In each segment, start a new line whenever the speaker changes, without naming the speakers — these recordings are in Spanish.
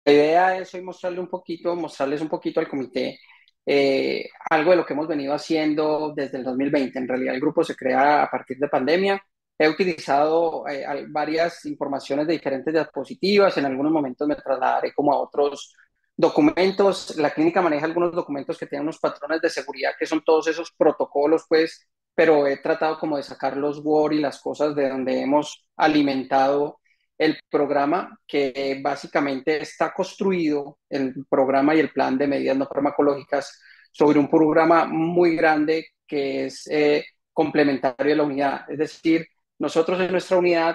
La idea es hoy mostrarles un poquito al comité algo de lo que hemos venido haciendo desde el 2020. En realidad, el grupo se crea a partir de pandemia. He utilizado varias informaciones de diferentes diapositivas. En algunos momentos me trasladaré como a otros documentos. La clínica maneja algunos documentos que tienen unos patrones de seguridad, que son todos esos protocolos, pues, pero he tratado como de sacar los Word y las cosas de donde hemos alimentado el programa, que básicamente está construido, el programa y el plan de medidas no farmacológicas, sobre un programa muy grande que es complementario de la unidad. Es decir, nosotros en nuestra unidad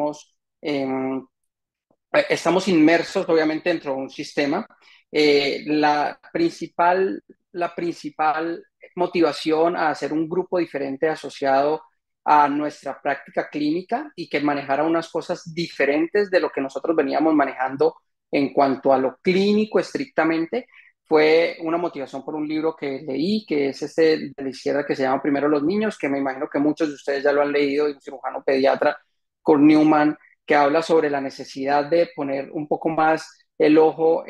estamos inmersos obviamente dentro de un sistema. La principal motivación a hacer un grupo diferente asociado a nuestra práctica clínica y que manejara unas cosas diferentes de lo que nosotros veníamos manejando en cuanto a lo clínico estrictamente, fue una motivación por un libro que leí, que es este de la izquierda, que se llama Primero los niños, que me imagino que muchos de ustedes ya lo han leído, de un cirujano pediatra, Kurt Newman, que habla sobre la necesidad de poner un poco más el ojo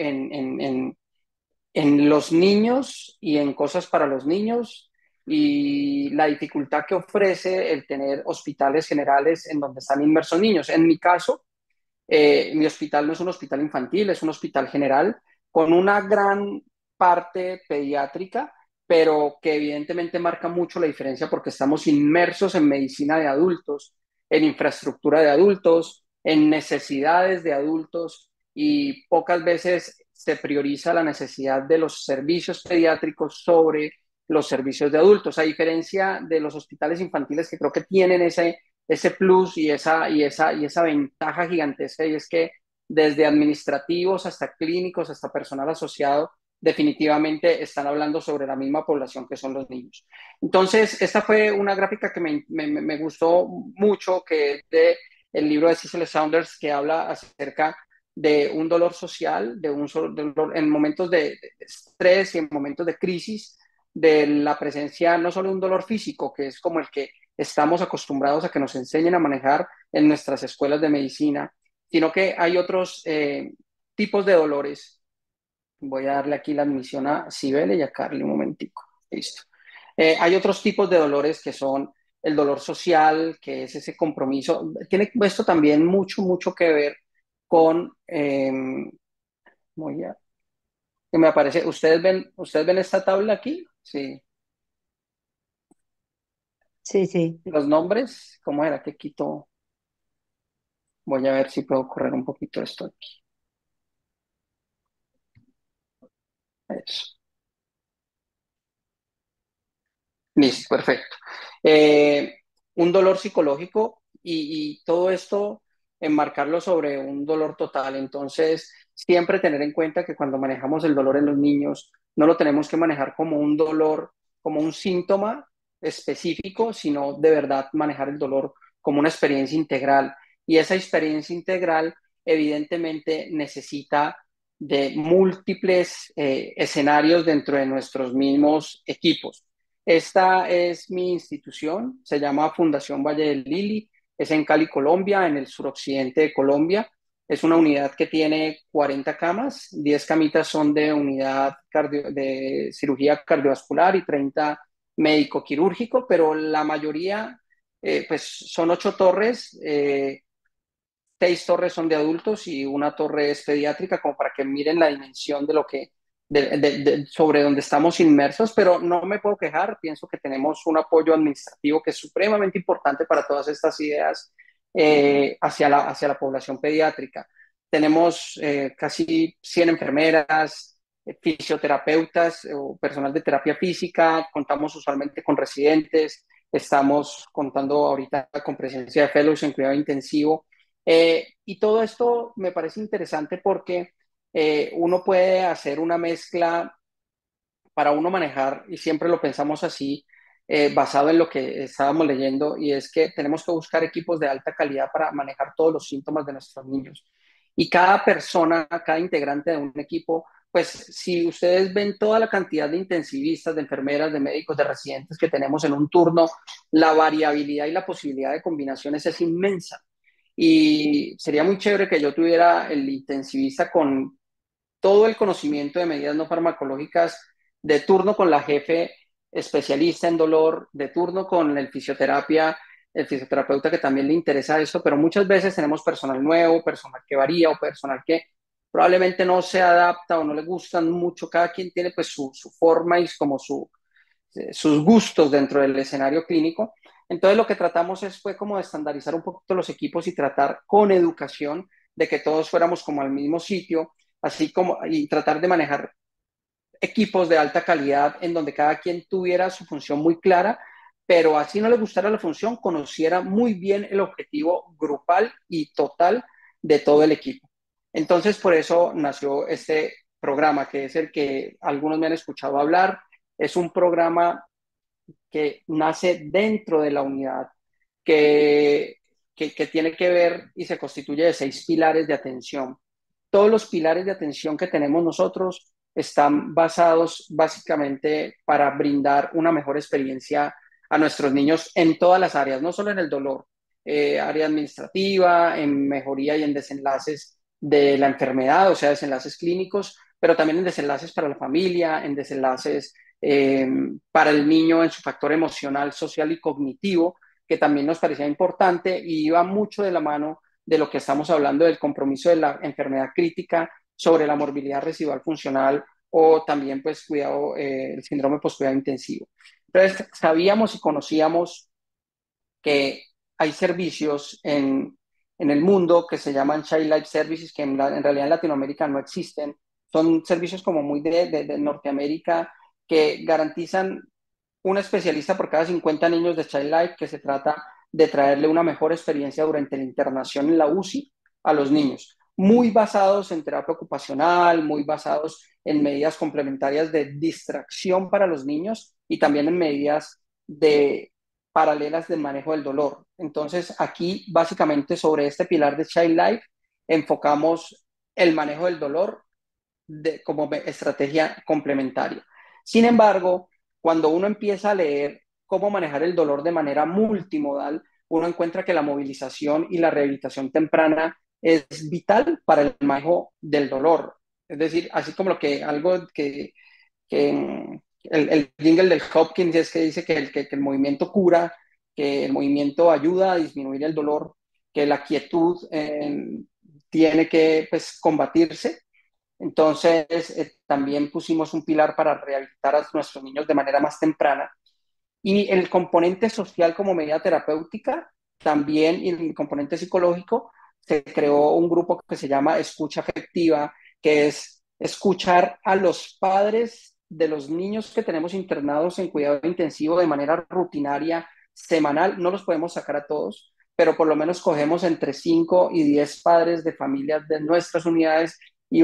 en los niños y en cosas para los niños y la dificultad que ofrece el tener hospitales generales en donde están inmersos niños. En mi caso, mi hospital no es un hospital infantil, es un hospital general con una gran parte pediátrica, pero que evidentemente marca mucho la diferencia porque estamos inmersos en medicina de adultos, en infraestructura de adultos, en necesidades de adultos y pocas veces se prioriza la necesidad de los servicios pediátricos sobre los servicios de adultos, a diferencia de los hospitales infantiles que creo que tienen ese plus y esa ventaja gigantesca, y es que desde administrativos hasta clínicos, hasta personal asociado, definitivamente están hablando sobre la misma población que son los niños. Entonces, esta fue una gráfica que me gustó mucho, que es de el libro de Cecil Saunders, que habla acerca de un dolor social, de dolor en momentos de estrés y en momentos de crisis, de la presencia no solo de un dolor físico, que es como el que estamos acostumbrados a que nos enseñen a manejar en nuestras escuelas de medicina, sino que hay otros tipos de dolores. Voy a darle aquí la admisión a Sibel y a Carly un momentico. Listo. Hay otros tipos de dolores que son el dolor social, que es ese compromiso. Tiene esto también mucho que ver con, voy a, que me aparece, ¿ustedes ven esta tabla aquí? Sí.
Sí, sí.
Los nombres, ¿cómo era que quito? Voy a ver si puedo correr un poquito esto aquí. Eso. Listo, perfecto. Eh, un dolor psicológico y todo esto enmarcarlo sobre un dolor total. Entonces, siempre tener en cuenta que cuando manejamos el dolor en los niños, no lo tenemos que manejar como un dolor, como un síntoma específico, sino de verdad manejar el dolor como una experiencia integral. Y esa experiencia integral evidentemente necesita de múltiples escenarios dentro de nuestros mismos equipos. Esta es mi institución, se llama Fundación Valle del Lili, es en Cali, Colombia, en el suroccidente de Colombia. Es una unidad que tiene 40 camas, 10 camitas son de de cirugía cardiovascular y 30 médico quirúrgico, pero la mayoría pues son 8 torres, 6 torres son de adultos y una torre es pediátrica, como para que miren la dimensión de lo que, sobre donde estamos inmersos, pero no me puedo quejar, pienso que tenemos un apoyo administrativo que es supremamente importante para todas estas ideas hacia la población pediátrica. Tenemos casi 100 enfermeras, fisioterapeutas o personal de terapia física, contamos usualmente con residentes, estamos contando ahorita con presencia de fellows en cuidado intensivo, y todo esto me parece interesante porque uno puede hacer una mezcla para uno manejar, y siempre lo pensamos así, basado en lo que estábamos leyendo, y es que tenemos que buscar equipos de alta calidad para manejar todos los síntomas de nuestros niños. Y cada persona, cada integrante de un equipo, pues si ustedes ven toda la cantidad de intensivistas, de enfermeras, de médicos, de residentes que tenemos en un turno, la variabilidad y la posibilidad de combinaciones es inmensa. Y sería muy chévere que yo tuviera el intensivista con todo el conocimiento de medidas no farmacológicas de turno con la jefe especialista en dolor, de turno con el fisioterapeuta que también le interesa esto, pero muchas veces tenemos personal nuevo, personal que varía o personal que probablemente no se adapta o no le gustan mucho. Cada quien tiene pues su forma y como sus gustos dentro del escenario clínico. Entonces lo que tratamos fue como de estandarizar un poquito los equipos y tratar con educación de que todos fuéramos como al mismo sitio, así como y tratar de manejar equipos de alta calidad en donde cada quien tuviera su función muy clara, pero así no le gustara la función, conociera muy bien el objetivo grupal y total de todo el equipo. Entonces, por eso nació este programa, que es el que algunos me han escuchado hablar. Es un programa que nace dentro de la unidad, que, que tiene que ver y se constituye de 6 pilares de atención. Todos los pilares de atención que tenemos nosotros están basados básicamente para brindar una mejor experiencia a nuestros niños en todas las áreas, no solo en el dolor, área administrativa, en mejoría y en desenlaces de la enfermedad, o sea, desenlaces clínicos, pero también en desenlaces para la familia, en desenlaces para el niño en su factor emocional, social y cognitivo, que también nos parecía importante y iba mucho de la mano de lo que estamos hablando del compromiso de la enfermedad crítica sobre la morbilidad residual funcional o también pues cuidado, el síndrome postcuidado intensivo. Entonces sabíamos y conocíamos que hay servicios en el mundo que se llaman Child Life Services, que en realidad en Latinoamérica no existen. Son servicios como muy de Norteamérica que garantizan un especialista por cada 50 niños de Child Life, que se trata de traerle una mejor experiencia durante la internación en la UCI a los niños, muy basados en terapia ocupacional, muy basados en medidas complementarias de distracción para los niños y también en medidas de paralelas del manejo del dolor. Entonces, aquí básicamente sobre este pilar de Child Life enfocamos el manejo del dolor como estrategia complementaria. Sin embargo, cuando uno empieza a leer cómo manejar el dolor de manera multimodal, uno encuentra que la movilización y la rehabilitación temprana es vital para el manejo del dolor. Es decir, así como lo que algo que el jingle del Hopkins es que dice que el movimiento cura, que el movimiento ayuda a disminuir el dolor, que la quietud tiene que pues, combatirse. Entonces, también pusimos un pilar para rehabilitar a nuestros niños de manera más temprana. Y el componente social como medida terapéutica, también, y el componente psicológico, se creó un grupo que se llama Escucha Afectiva, que es escuchar a los padres de los niños que tenemos internados en cuidado intensivo de manera rutinaria, semanal. No los podemos sacar a todos, pero por lo menos cogemos entre 5 y 10 padres de familias de nuestras unidades y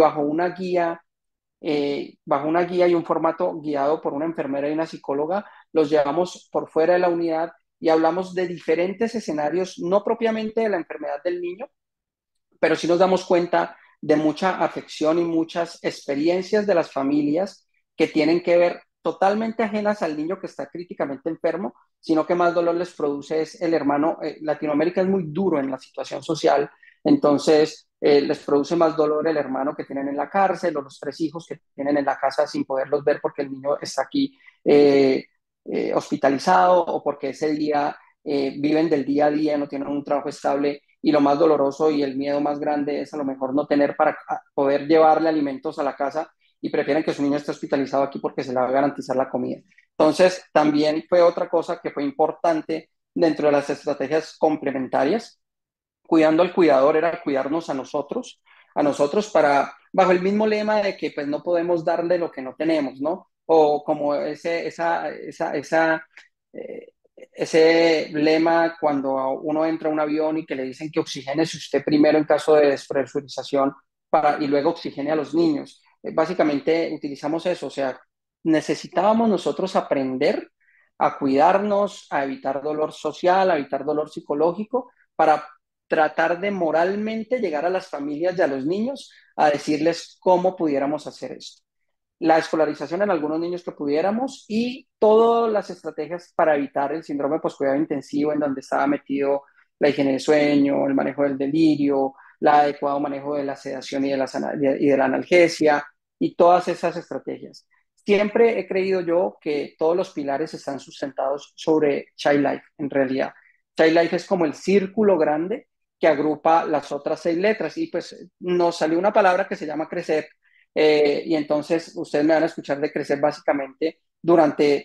bajo una guía y un formato guiado por una enfermera y una psicóloga, los llevamos por fuera de la unidad y hablamos de diferentes escenarios, no propiamente de la enfermedad del niño, pero sí nos damos cuenta de mucha afección y muchas experiencias de las familias que tienen que ver totalmente ajenas al niño que está críticamente enfermo, sino que más dolor les produce es el hermano. Latinoamérica es muy duro en la situación social, entonces les produce más dolor el hermano que tienen en la cárcel o los 3 hijos que tienen en la casa sin poderlos ver porque el niño está aquí hospitalizado o porque ese día viven del día a día, no tienen un trabajo estable y lo más doloroso y el miedo más grande es a lo mejor no tener para poder llevarle alimentos a la casa y prefieren que su niño esté hospitalizado aquí porque se le va a garantizar la comida. Entonces, también fue otra cosa que fue importante dentro de las estrategias complementarias. Cuidando al cuidador era cuidarnos a nosotros para, bajo el mismo lema de que pues no podemos darle lo que no tenemos, ¿no? O como eh, ese lema cuando uno entra a un avión y que le dicen que oxigénese usted primero en caso de despresurización y luego oxigene a los niños. Básicamente utilizamos eso, o sea, necesitábamos nosotros aprender a cuidarnos, a evitar dolor social, a evitar dolor psicológico, para tratar de moralmente llegar a las familias y a los niños a decirles cómo pudiéramos hacer esto. La escolarización en algunos niños que pudiéramos y todas las estrategias para evitar el síndrome de poscuidado intensivo en donde estaba metido la higiene del sueño, el manejo del delirio, el adecuado manejo de la sedación y de la analgesia, y todas esas estrategias. Siempre he creído yo que todos los pilares están sustentados sobre Child Life, en realidad. Child Life es como el círculo grande que agrupa las otras 6 letras y pues nos salió una palabra que se llama crecer y entonces ustedes me van a escuchar de crecer básicamente durante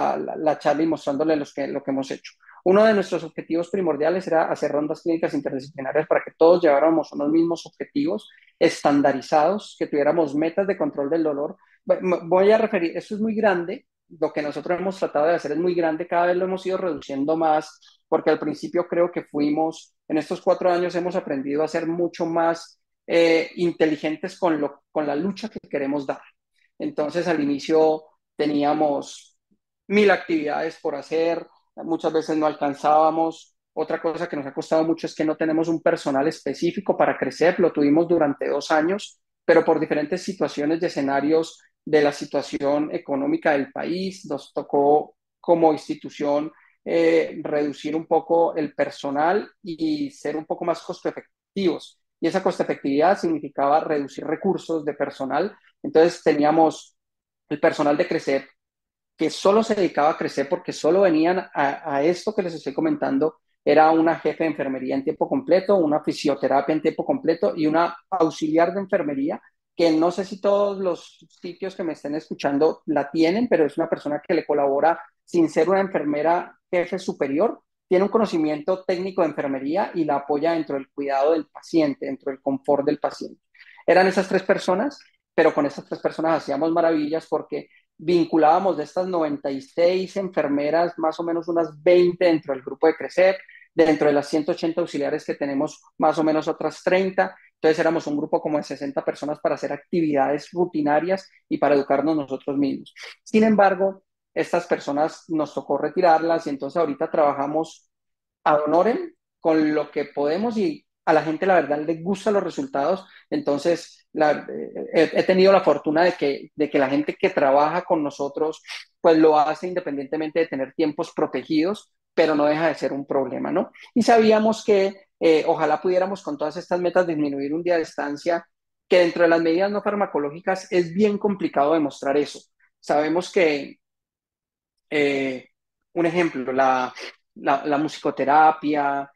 la charla y mostrándole lo que hemos hecho. Uno de nuestros objetivos primordiales era hacer rondas clínicas interdisciplinarias para que todos lleváramos unos mismos objetivos estandarizados, que tuviéramos metas de control del dolor. Voy a referir, esto es muy grande, lo que nosotros hemos tratado de hacer es muy grande, cada vez lo hemos ido reduciendo más, porque al principio creo que fuimos, en estos 4 años hemos aprendido a ser mucho más inteligentes con la lucha que queremos dar. Entonces al inicio teníamos 1000 actividades por hacer, muchas veces no alcanzábamos. Otra cosa que nos ha costado mucho es que no tenemos un personal específico para crecer, lo tuvimos durante 2 años, pero por diferentes situaciones y escenarios de la situación económica del país, nos tocó como institución reducir un poco el personal y ser un poco más costo efectivos. Y esa costo efectividad significaba reducir recursos de personal. Entonces teníamos el personal de crecer que solo se dedicaba a crecer porque solo venían a esto que les estoy comentando. Era una jefe de enfermería en tiempo completo, una fisioterapia en tiempo completo y una auxiliar de enfermería, que no sé si todos los sitios que me estén escuchando la tienen, pero es una persona que le colabora sin ser una enfermera jefe superior. Tiene un conocimiento técnico de enfermería y la apoya dentro del cuidado del paciente, dentro del confort del paciente. Eran esas 3 personas, pero con esas 3 personas hacíamos maravillas porque vinculábamos de estas 96 enfermeras, más o menos unas 20 dentro del grupo de Crecer, dentro de las 180 auxiliares que tenemos, más o menos otras 30. Entonces éramos un grupo como de 60 personas para hacer actividades rutinarias y para educarnos nosotros mismos. Sin embargo, estas personas nos tocó retirarlas y entonces ahorita trabajamos ad honorem con lo que podemos y a la gente la verdad le gustan los resultados. Entonces he tenido la fortuna de que la gente que trabaja con nosotros pues lo hace independientemente de tener tiempos protegidos, pero no deja de ser un problema, ¿no? Y sabíamos que ojalá pudiéramos con todas estas metas disminuir un día de estancia, que dentro de las medidas no farmacológicas es bien complicado demostrar eso. Sabemos que eh, un ejemplo, la musicoterapia,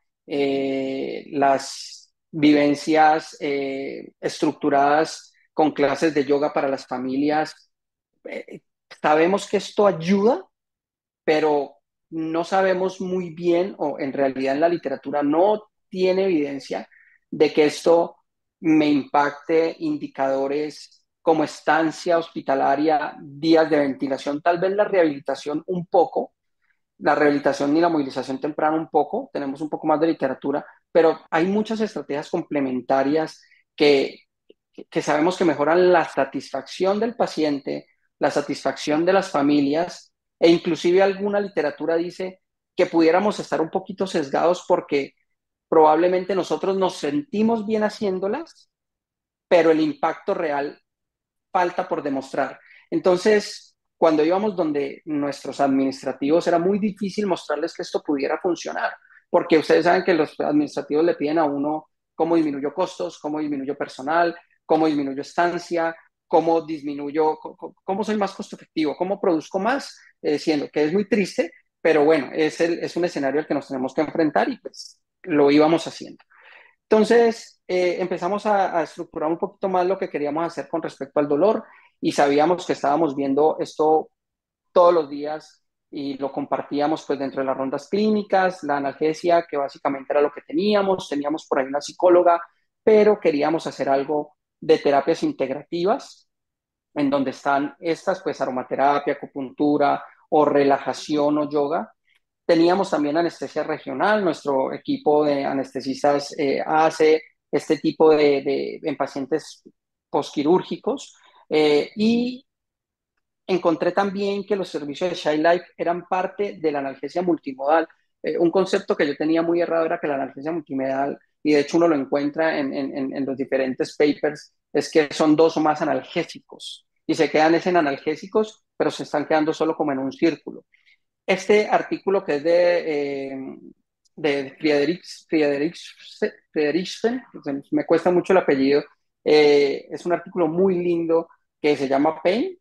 las vivencias estructuradas con clases de yoga para las familias. eh, Sabemos que esto ayuda, pero no sabemos muy bien, o en realidad en la literatura no tiene evidencia de que esto me impacte indicadores como estancia hospitalaria, días de ventilación, tal vez la rehabilitación un poco, la rehabilitación y la movilización temprana un poco, tenemos un poco más de literatura, pero hay muchas estrategias complementarias que, que sabemos que mejoran la satisfacción del paciente, la satisfacción de las familias, e inclusive alguna literatura dice que pudiéramos estar un poquito sesgados porque probablemente nosotros nos sentimos bien haciéndolas, pero el impacto real falta por demostrar. Entonces, cuando íbamos donde nuestros administrativos, era muy difícil mostrarles que esto pudiera funcionar, porque ustedes saben que los administrativos le piden a uno cómo disminuyo costos, cómo disminuyo personal, cómo disminuyo estancia, cómo disminuyo, cómo soy más costo efectivo, cómo produzco más, siendo que es muy triste, pero bueno, es un escenario al que nos tenemos que enfrentar y pues lo íbamos haciendo. Entonces, empezamos a estructurar un poquito más lo que queríamos hacer con respecto al dolor y sabíamos que estábamos viendo esto todos los días y lo compartíamos pues dentro de las rondas clínicas, la analgesia, que básicamente era lo que teníamos por ahí una psicóloga, pero queríamos hacer algo de terapias integrativas, en donde están estas, pues aromaterapia, acupuntura o relajación o yoga. Teníamos también anestesia regional, nuestro equipo de anestesistas hace este tipo en pacientes posquirúrgicos y encontré también que los servicios de Child Life eran parte de la analgesia multimodal. Un concepto que yo tenía muy errado era que la analgesia multimodal, y de hecho uno lo encuentra en los diferentes papers, es que son dos o más analgésicos y se quedan en analgésicos, pero se están quedando solo como en un círculo. Este artículo que es de Friedrichsen, me cuesta mucho el apellido, es un artículo muy lindo que se llama PAIN,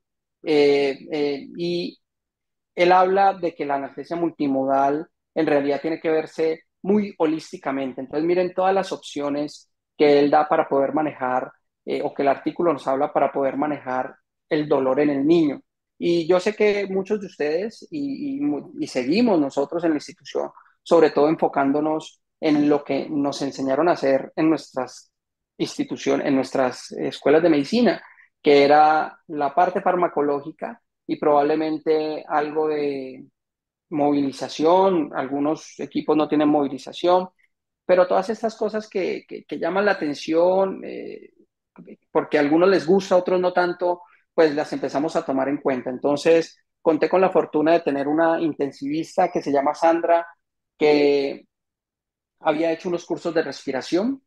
y él habla de que la analgesia multimodal en realidad tiene que verse muy holísticamente. Entonces, miren todas las opciones que él da para poder manejar, o que el artículo nos habla para poder manejar el dolor en el niño. Y yo sé que muchos de ustedes, y seguimos nosotros en la institución, sobre todo enfocándonos en lo que nos enseñaron a hacer en nuestras instituciones, en nuestras escuelas de medicina, que era la parte farmacológica y probablemente algo de movilización. Algunos equipos no tienen movilización, pero todas estas cosas que llaman la atención, porque a algunos les gusta, a otros no tanto, pues las empezamos a tomar en cuenta. Entonces, conté con la fortuna de tener una intensivista que se llama Sandra, que había hecho unos cursos de respiración,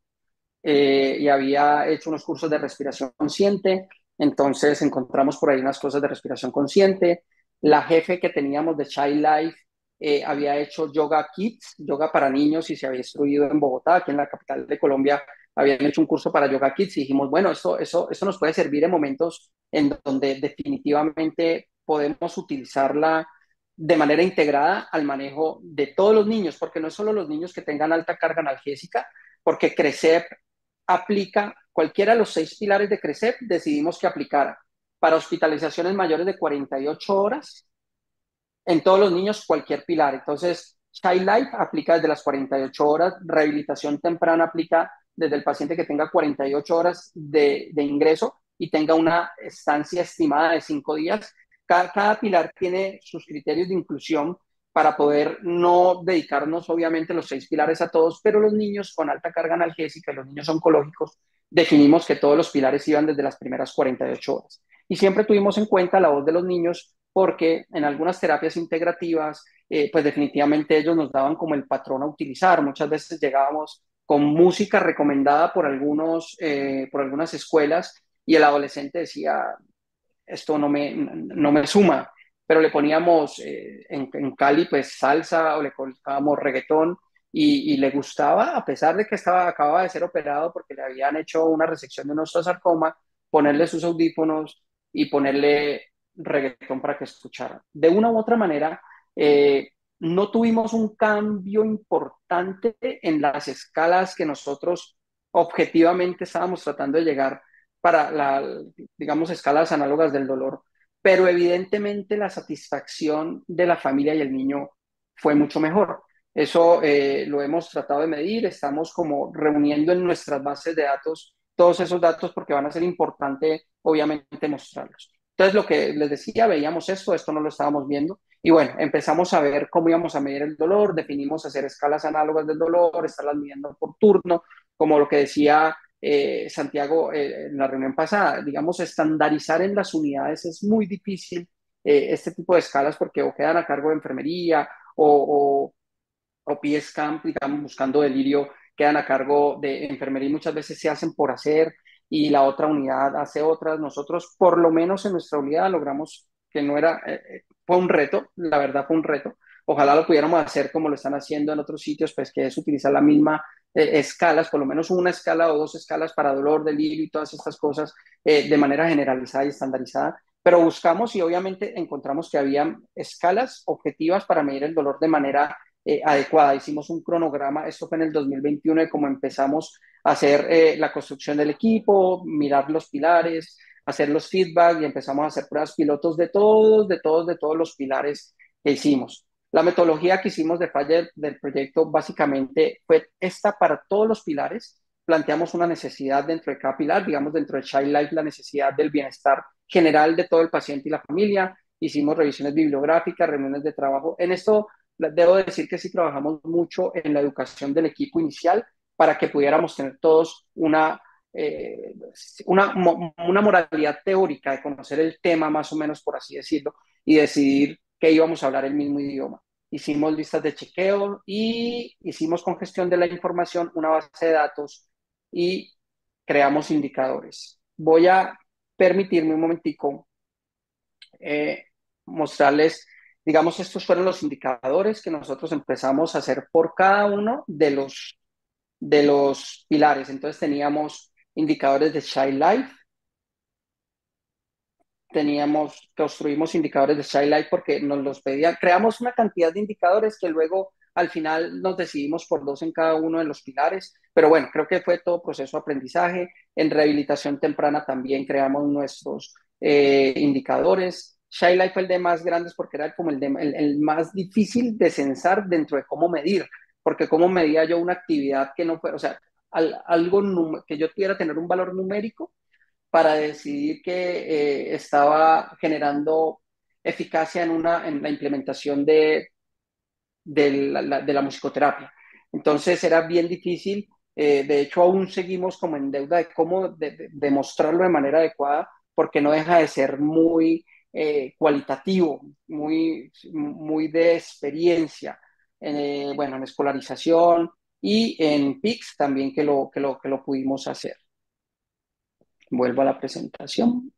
y había hecho unos cursos de respiración consciente. Entonces encontramos por ahí unas cosas de respiración consciente. La jefe que teníamos de Child Life, había hecho yoga kids, yoga para niños, y se había instruido en Bogotá, aquí en la capital de Colombia. Habían hecho un curso para yoga kids y dijimos, bueno, esto nos puede servir en momentos en donde definitivamente podemos utilizarla de manera integrada al manejo de todos los niños, porque no es solo los niños que tengan alta carga analgésica, porque CRECEP aplica cualquiera de los 6 pilares de CRECEP. Decidimos que aplicara para hospitalizaciones mayores de 48 horas en todos los niños cualquier pilar. Entonces, Child Life aplica desde las 48 horas, rehabilitación temprana aplica desde el paciente que tenga 48 horas de ingreso y tenga una estancia estimada de 5 días. Cada pilar tiene sus criterios de inclusión para poder no dedicarnos obviamente los 6 pilares a todos, pero los niños con alta carga analgésica y los niños oncológicos definimos que todos los pilares iban desde las primeras 48 horas. Y siempre tuvimos en cuenta la voz de los niños, porque en algunas terapias integrativas, pues definitivamente ellos nos daban como el patrón a utilizar. Muchas veces llegábamos con música recomendada por algunas escuelas, y el adolescente decía, esto no me suma, pero le poníamos, en Cali pues salsa, o le colocábamos reggaetón, y le gustaba, a pesar de que acababa de ser operado porque le habían hecho una resección de un osteosarcoma, ponerle sus audífonos y ponerle reggaetón para que escuchara. De una u otra manera, no tuvimos un cambio importante en las escalas que nosotros objetivamente estábamos tratando de llegar para digamos, escalas análogas del dolor, pero evidentemente la satisfacción de la familia y el niño fue mucho mejor. Eso, lo hemos tratado de medir. Estamos como reuniendo en nuestras bases de datos todos esos datos, porque van a ser importante, obviamente, mostrarlos. Entonces, lo que les decía, veíamos esto no lo estábamos viendo, y bueno, empezamos a ver cómo íbamos a medir el dolor. Definimos hacer escalas análogas del dolor, estarlas midiendo por turno, como lo que decía, Santiago, en la reunión pasada. Digamos, estandarizar en las unidades es muy difícil, este tipo de escalas, porque o quedan a cargo de enfermería, o PS Camp, digamos, buscando delirio, quedan a cargo de enfermería, y muchas veces se hacen por hacer, y la otra unidad hace otras. Nosotros, por lo menos en nuestra unidad, logramos que no era, fue un reto, la verdad fue un reto. Ojalá lo pudiéramos hacer como lo están haciendo en otros sitios, pues que es utilizar la misma, escalas, por lo menos una escala o dos escalas para dolor, delirio y todas estas cosas, de manera generalizada y estandarizada. Pero buscamos y obviamente encontramos que había escalas objetivas para medir el dolor de manera, adecuada. Hicimos un cronograma, esto fue en el 2021, de cómo empezamos a hacer, la construcción del equipo, mirar los pilares, hacer los feedback, y empezamos a hacer pruebas pilotos de todos los pilares que hicimos. La metodología que hicimos de falla del proyecto básicamente fue esta para todos los pilares. Planteamos una necesidad dentro de cada pilar, digamos, dentro de Child Life, la necesidad del bienestar general de todo el paciente y la familia. Hicimos revisiones bibliográficas, reuniones de trabajo. En esto debo decir que sí trabajamos mucho en la educación del equipo inicial, para que pudiéramos tener todos eh, una moralidad teórica de conocer el tema, más o menos, por así decirlo, y decidir que íbamos a hablar el mismo idioma. Hicimos listas de chequeo y hicimos con gestión de la información una base de datos, y creamos indicadores. Voy a permitirme un momentico, eh, mostrarles, digamos, estos fueron los indicadores que nosotros empezamos a hacer por cada uno de los pilares. Entonces teníamos indicadores de Child Life, construimos indicadores de Child Life porque nos los pedían. Creamos una cantidad de indicadores que luego al final nos decidimos por dos en cada uno de los pilares, pero bueno, creo que fue todo proceso de aprendizaje. En rehabilitación temprana también creamos nuestros indicadores. Child Life fue el de más grandes porque era como el más difícil de censar dentro de cómo medir, porque cómo medía yo una actividad que no fuera, o sea, algo que yo pudiera tener un valor numérico para decidir que estaba generando eficacia en la implementación de la musicoterapia. Entonces era bien difícil, de hecho aún seguimos como en deuda de cómo demostrarlo de manera adecuada, porque no deja de ser muy cualitativo, muy de experiencia, bueno, en escolarización y en PICS también que lo pudimos hacer. Vuelvo a la presentación.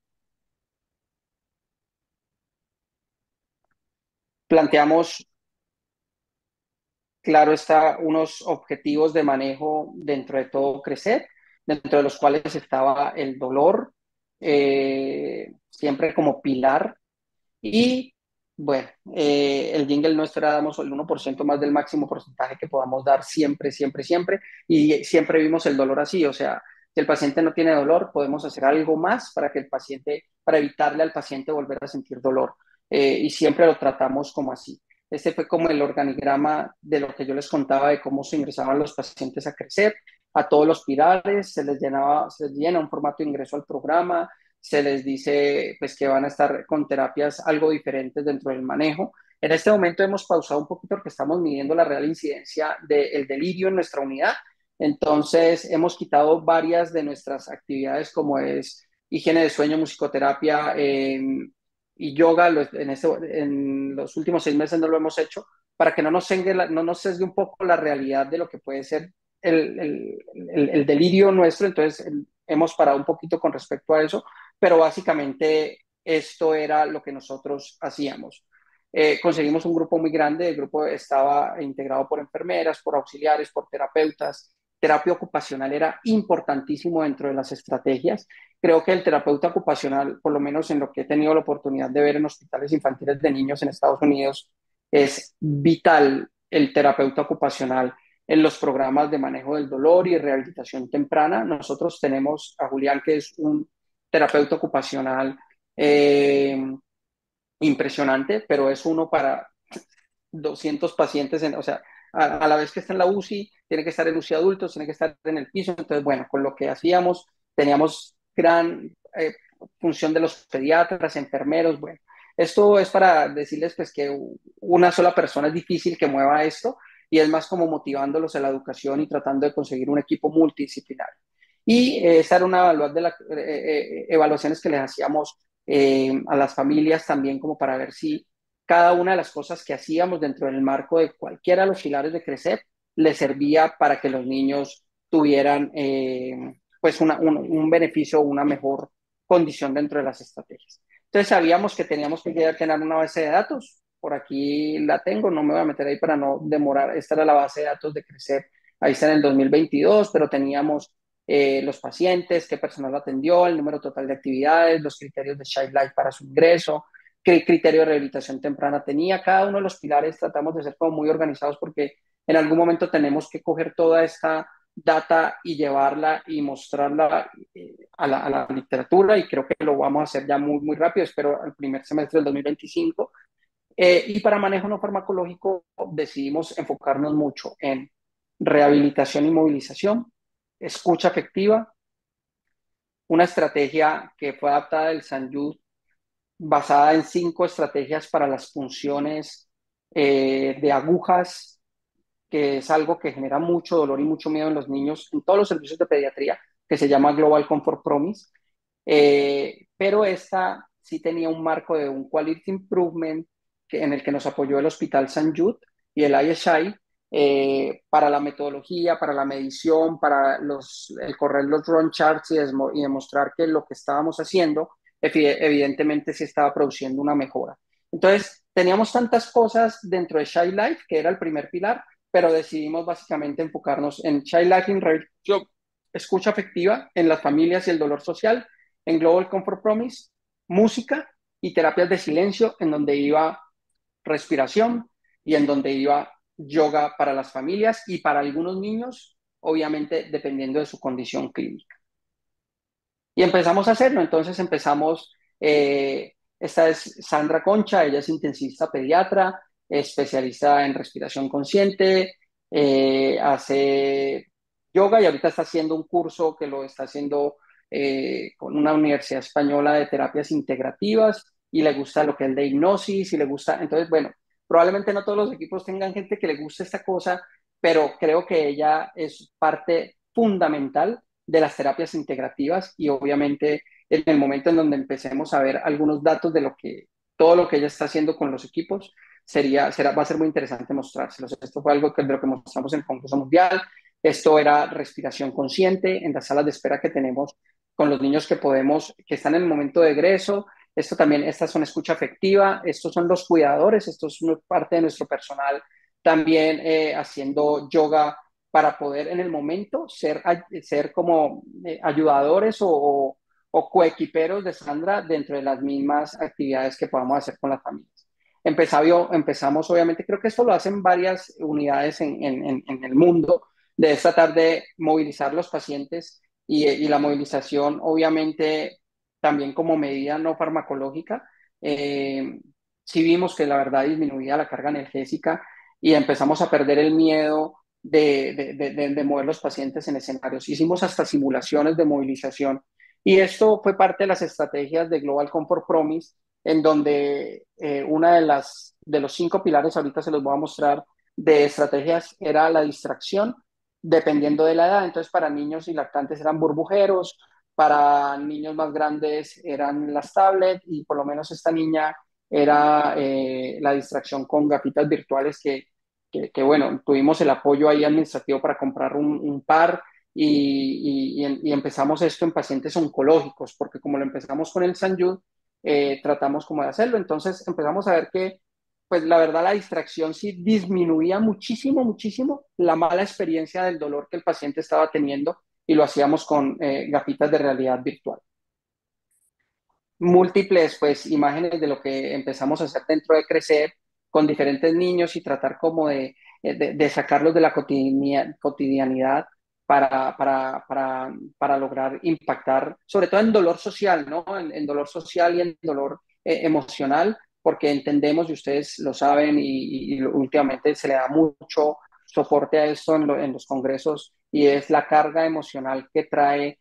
Planteamos, claro está, unos objetivos de manejo dentro de todo crecer, dentro de los cuales estaba el dolor, siempre como pilar. Y bueno, el jingle nuestro era damos el 1% más del máximo porcentaje que podamos dar siempre, siempre, siempre. Y siempre vimos el dolor así, o sea, si el paciente no tiene dolor, podemos hacer algo más para que el paciente, para evitarle al paciente volver a sentir dolor. Y siempre lo tratamos como así. Este fue como el organigrama de lo que yo les contaba de cómo se ingresaban los pacientes a crecer, a todos los pilares, se les llena un formato de ingreso al programa, se les dice pues que van a estar con terapias algo diferentes dentro del manejo. En este momento hemos pausado un poquito porque estamos midiendo la real incidencia del delirio en nuestra unidad. Entonces hemos quitado varias de nuestras actividades como es higiene de sueño, musicoterapia y yoga. En los últimos 6 meses no lo hemos hecho para que no nos sesgue un poco la realidad de lo que puede ser el delirio nuestro. Entonces hemos parado un poquito con respecto a eso, pero básicamente esto era lo que nosotros hacíamos. Conseguimos un grupo muy grande, el grupo estaba integrado por enfermeras, por auxiliares, por terapeutas. Terapia ocupacional era importantísimo dentro de las estrategias. Creo que el terapeuta ocupacional, por lo menos en lo que he tenido la oportunidad de ver en hospitales infantiles de niños en Estados Unidos, es vital el terapeuta ocupacional en los programas de manejo del dolor y rehabilitación temprana. Nosotros tenemos a Julián, que es un terapeuta ocupacional impresionante, pero es uno para 200 pacientes, o sea, a la vez que está en la UCI, tiene que estar en UCI adultos, tiene que estar en el piso. Entonces, bueno, con lo que hacíamos, teníamos gran función de los pediatras, enfermeros. Bueno, esto es para decirles pues que una sola persona es difícil que mueva esto, y es más como motivándolos a la educación y tratando de conseguir un equipo multidisciplinario. Y esa era una de las evaluaciones que les hacíamos a las familias también, como para ver si cada una de las cosas que hacíamos dentro del marco de cualquiera de los pilares de crecer le servía para que los niños tuvieran pues un beneficio, una mejor condición dentro de las estrategias. Entonces sabíamos que teníamos que tener una base de datos. Por aquí la tengo, no me voy a meter ahí para no demorar. Esta era la base de datos de crecer. Ahí está en el 2022, pero teníamos los pacientes, qué personal atendió, el número total de actividades, los criterios de Child Life para su ingreso, qué criterio de rehabilitación temprana tenía. Cada uno de los pilares tratamos de ser como muy organizados porque en algún momento tenemos que coger toda esta data y llevarla y mostrarla a la literatura, y creo que lo vamos a hacer ya muy, muy rápido, espero el primer semestre del 2025. Y para manejo no farmacológico decidimos enfocarnos mucho en rehabilitación y movilización, escucha afectiva, una estrategia que fue adaptada del Sanjud basada en 5 estrategias para las funciones de agujas, que es algo que genera mucho dolor y mucho miedo en los niños en todos los servicios de pediatría, que se llama Global Comfort Promise. Pero esta sí tenía un marco de un Quality Improvement en el que nos apoyó el Hospital San Jude y el ISI para la metodología, para la medición, para el correr los run charts y demostrar que lo que estábamos haciendo evidentemente sí estaba produciendo una mejora. Entonces, teníamos tantas cosas dentro de Child Life, que era el primer pilar, pero decidimos básicamente enfocarnos en Child Life in Rehabilitación, escucha afectiva en las familias y el dolor social, en Global Comfort Promise, música y terapias de silencio, en donde iba respiración y en donde iba yoga para las familias y para algunos niños, obviamente dependiendo de su condición clínica. Y empezamos a hacerlo, entonces empezamos, esta es Sandra Concha, ella es intensivista pediatra, especialista en respiración consciente, hace yoga y ahorita está haciendo un curso que lo está haciendo con una universidad española de terapias integrativas y le gusta lo que es de hipnosis y le gusta, entonces bueno, probablemente no todos los equipos tengan gente que le guste esta cosa, pero creo que ella es parte fundamental de las terapias integrativas y obviamente en el momento en donde empecemos a ver algunos datos de lo que todo lo que ella está haciendo con los equipos va a ser muy interesante mostrárselos. Esto fue algo de lo que mostramos en el Congreso Mundial. Esto era respiración consciente en las salas de espera que tenemos con los niños que están en el momento de egreso. Esto también, estas son escucha afectiva, estos son los cuidadores, esto es parte de nuestro personal también haciendo yoga para poder en el momento ser como ayudadores o coequiperos de Sandra dentro de las mismas actividades que podamos hacer con las familias. Empezamos, obviamente, creo que esto lo hacen varias unidades en el mundo, de tratar de movilizar los pacientes y la movilización, obviamente, también como medida no farmacológica. Sí vimos que la verdad disminuía la carga analgésica y empezamos a perder el miedo de mover los pacientes en escenarios. Hicimos hasta simulaciones de movilización y esto fue parte de las estrategias de Global Comfort Promise, en donde una de los 5 pilares, ahorita se los voy a mostrar, de estrategias era la distracción, dependiendo de la edad. Entonces, para niños y lactantes eran burbujeros, para niños más grandes eran las tablets y por lo menos esta niña era la distracción con gafitas virtuales bueno, tuvimos el apoyo ahí administrativo para comprar un par y empezamos esto en pacientes oncológicos, porque como lo empezamos con el Sanyud, tratamos como de hacerlo. Entonces empezamos a ver que, pues la verdad, la distracción sí disminuía muchísimo, muchísimo la mala experiencia del dolor que el paciente estaba teniendo y lo hacíamos con gafitas de realidad virtual. Múltiples pues imágenes de lo que empezamos a hacer dentro de Crecer con diferentes niños y tratar como de sacarlos de la cotidianidad para lograr impactar, sobre todo en dolor social, ¿no? En dolor social y en dolor emocional, porque entendemos, y ustedes lo saben, y últimamente se le da mucho soporte a esto en los congresos, y es la carga emocional que trae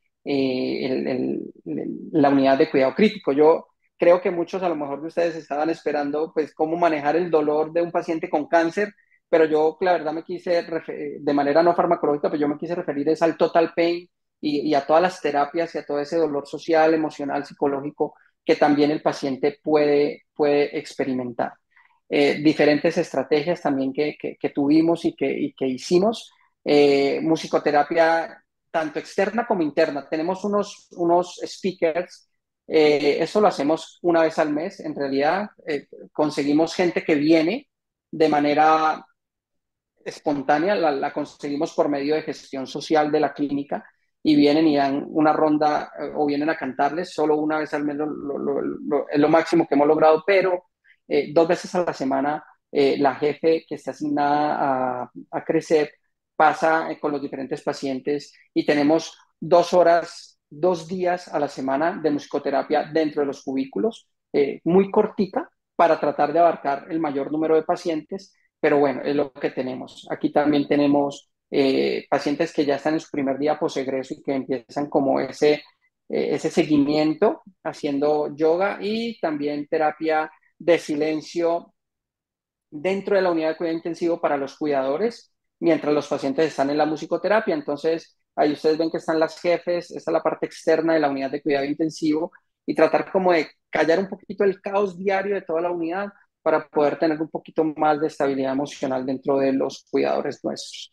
la unidad de cuidado crítico. Yo creo que muchos a lo mejor de ustedes estaban esperando pues cómo manejar el dolor de un paciente con cáncer, pero yo la verdad me quise, de manera no farmacológica, pero yo me quise referir es al total pain y a todas las terapias y a todo ese dolor social, emocional, psicológico que también el paciente puede experimentar. Diferentes estrategias también que tuvimos y que hicimos. Musicoterapia tanto externa como interna. Tenemos unos speakers, eso lo hacemos una vez al mes, en realidad conseguimos gente que viene de manera espontánea, la conseguimos por medio de gestión social de la clínica y vienen y dan una ronda o vienen a cantarles solo una vez al mes, es lo máximo que hemos logrado, pero 2 veces a la semana la jefe que está asignada a Crecer pasa con los diferentes pacientes y tenemos 2 horas, 2 días a la semana de musicoterapia dentro de los cubículos, muy cortica para tratar de abarcar el mayor número de pacientes, pero bueno, es lo que tenemos. Aquí también tenemos pacientes que ya están en su primer día posegreso y que empiezan como ese seguimiento haciendo yoga y también terapia de silencio dentro de la unidad de cuidado intensivo para los cuidadores, mientras los pacientes están en la musicoterapia. Entonces, ahí ustedes ven que están las jefes, esta es la parte externa de la unidad de cuidado intensivo y tratar como de callar un poquito el caos diario de toda la unidad para poder tener un poquito más de estabilidad emocional dentro de los cuidadores nuestros.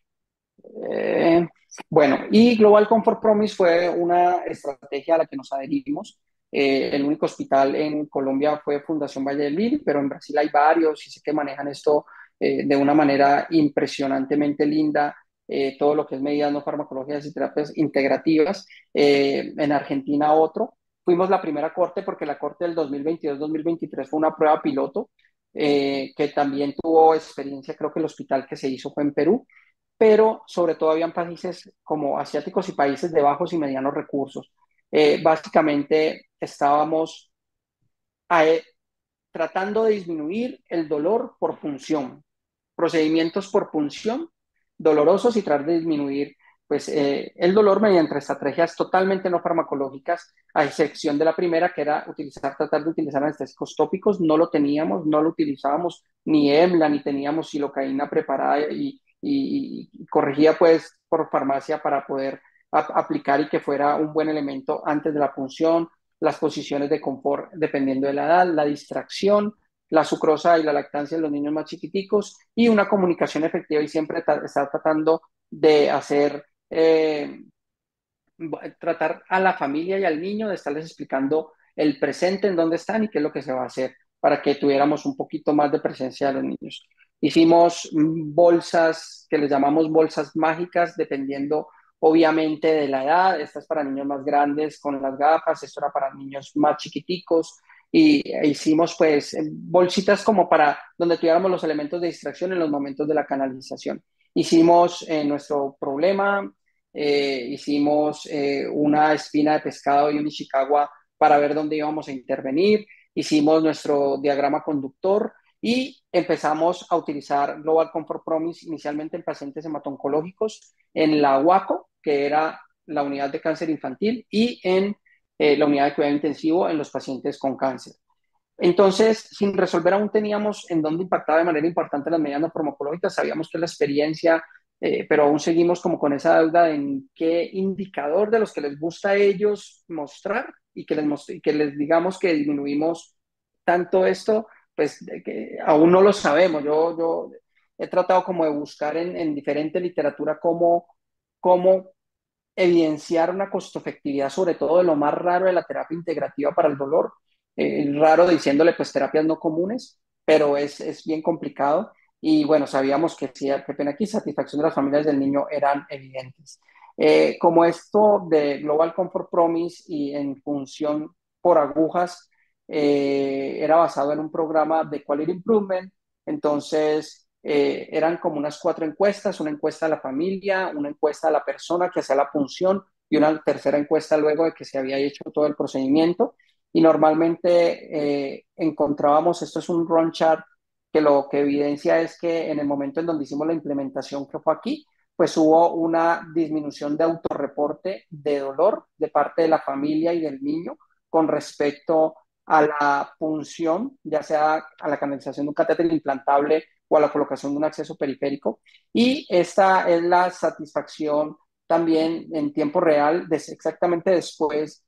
Eh, bueno, y Global Comfort Promise fue una estrategia a la que nos adherimos. El único hospital en Colombia fue Fundación Valle del Lili, pero en Brasil hay varios y sé que manejan esto de una manera impresionantemente linda, todo lo que es medidas no farmacológicas y terapias integrativas. En Argentina otro. fuimos la primera corte porque la corte del 2022-2023 fue una prueba piloto que también tuvo experiencia, creo que el hospital que se hizo fue en Perú, pero sobre todo habían países como asiáticos y países de bajos y medianos recursos. Básicamente estábamos eh, tratando de disminuir el dolor por punción, procedimientos por punción dolorosos y tratar de disminuir el dolor mediante estrategias totalmente no farmacológicas, a excepción de la primera, que era tratar de utilizar anestésicos tópicos. No lo teníamos, no lo utilizábamos ni EMLA, ni teníamos silocaína preparada y corregida pues por farmacia para poder aplicar y que fuera un buen elemento antes de la punción, las posiciones de confort dependiendo de la edad, la distracción, la sucrosa y la lactancia en los niños más chiquiticos y una comunicación efectiva y siempre estar tratando de hacer, tratar a la familia y al niño de estarles explicando el presente en dónde están y qué es lo que se va a hacer para que tuviéramos un poquito más de presencia de los niños. Hicimos bolsas que les llamamos bolsas mágicas, dependiendo obviamente de la edad. Esta es para niños más grandes con las gafas, esto era para niños más chiquiticos y hicimos pues bolsitas como para donde tuviéramos los elementos de distracción en los momentos de la canalización. Hicimos nuestro problema, hicimos una espina de pescado y un Ishikawa para ver dónde íbamos a intervenir, hicimos nuestro diagrama conductor y empezamos a utilizar Global Comfort Promise inicialmente en pacientes hematoncológicos, en la UACO, que era la unidad de cáncer infantil, y en la unidad de cuidado intensivo en los pacientes con cáncer. Entonces, sin resolver aún teníamos en dónde impactaba de manera importante las medidas no farmacológicas, sabíamos que la experiencia, pero aún seguimos como con esa deuda en qué indicador de los que les gusta a ellos mostrar y que les digamos que disminuimos tanto esto, pues que aún no lo sabemos. Yo he tratado como de buscar en diferente literatura cómo evidenciar una costo-efectividad, sobre todo de lo más raro de la terapia integrativa para el dolor, raro diciéndole pues terapias no comunes, pero es bien complicado. Y bueno, sabíamos que sí, qué pena aquí, satisfacción de las familias del niño eran evidentes. Como esto de Global Comfort Promise y en función por agujas, era basado en un programa de Quality Improvement, entonces eran como unas 4 encuestas, una encuesta a la familia, una encuesta a la persona que hacía la punción y una tercera encuesta luego de que se había hecho todo el procedimiento. Y normalmente encontrábamos, esto es un run chart, que lo que evidencia es que en el momento en donde hicimos la implementación que fue aquí, pues hubo una disminución de autorreporte de dolor de parte de la familia y del niño con respecto a la punción, ya sea a la canalización de un catéter implantable o a la colocación de un acceso periférico. Y esta es la satisfacción también en tiempo real, exactamente después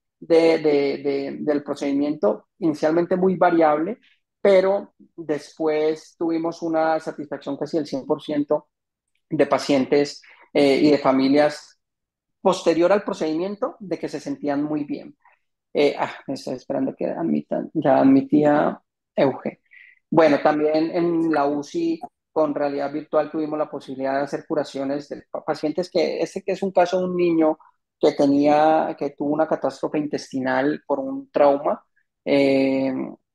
del procedimiento, inicialmente muy variable, pero después tuvimos una satisfacción casi del 100% de pacientes y de familias posterior al procedimiento de que se sentían muy bien. Estoy esperando que admitan, ya admitía Euge. Bueno, también en la UCI con realidad virtual tuvimos la posibilidad de hacer curaciones de pacientes que es un caso de un niño que tuvo una catástrofe intestinal por un trauma, eh,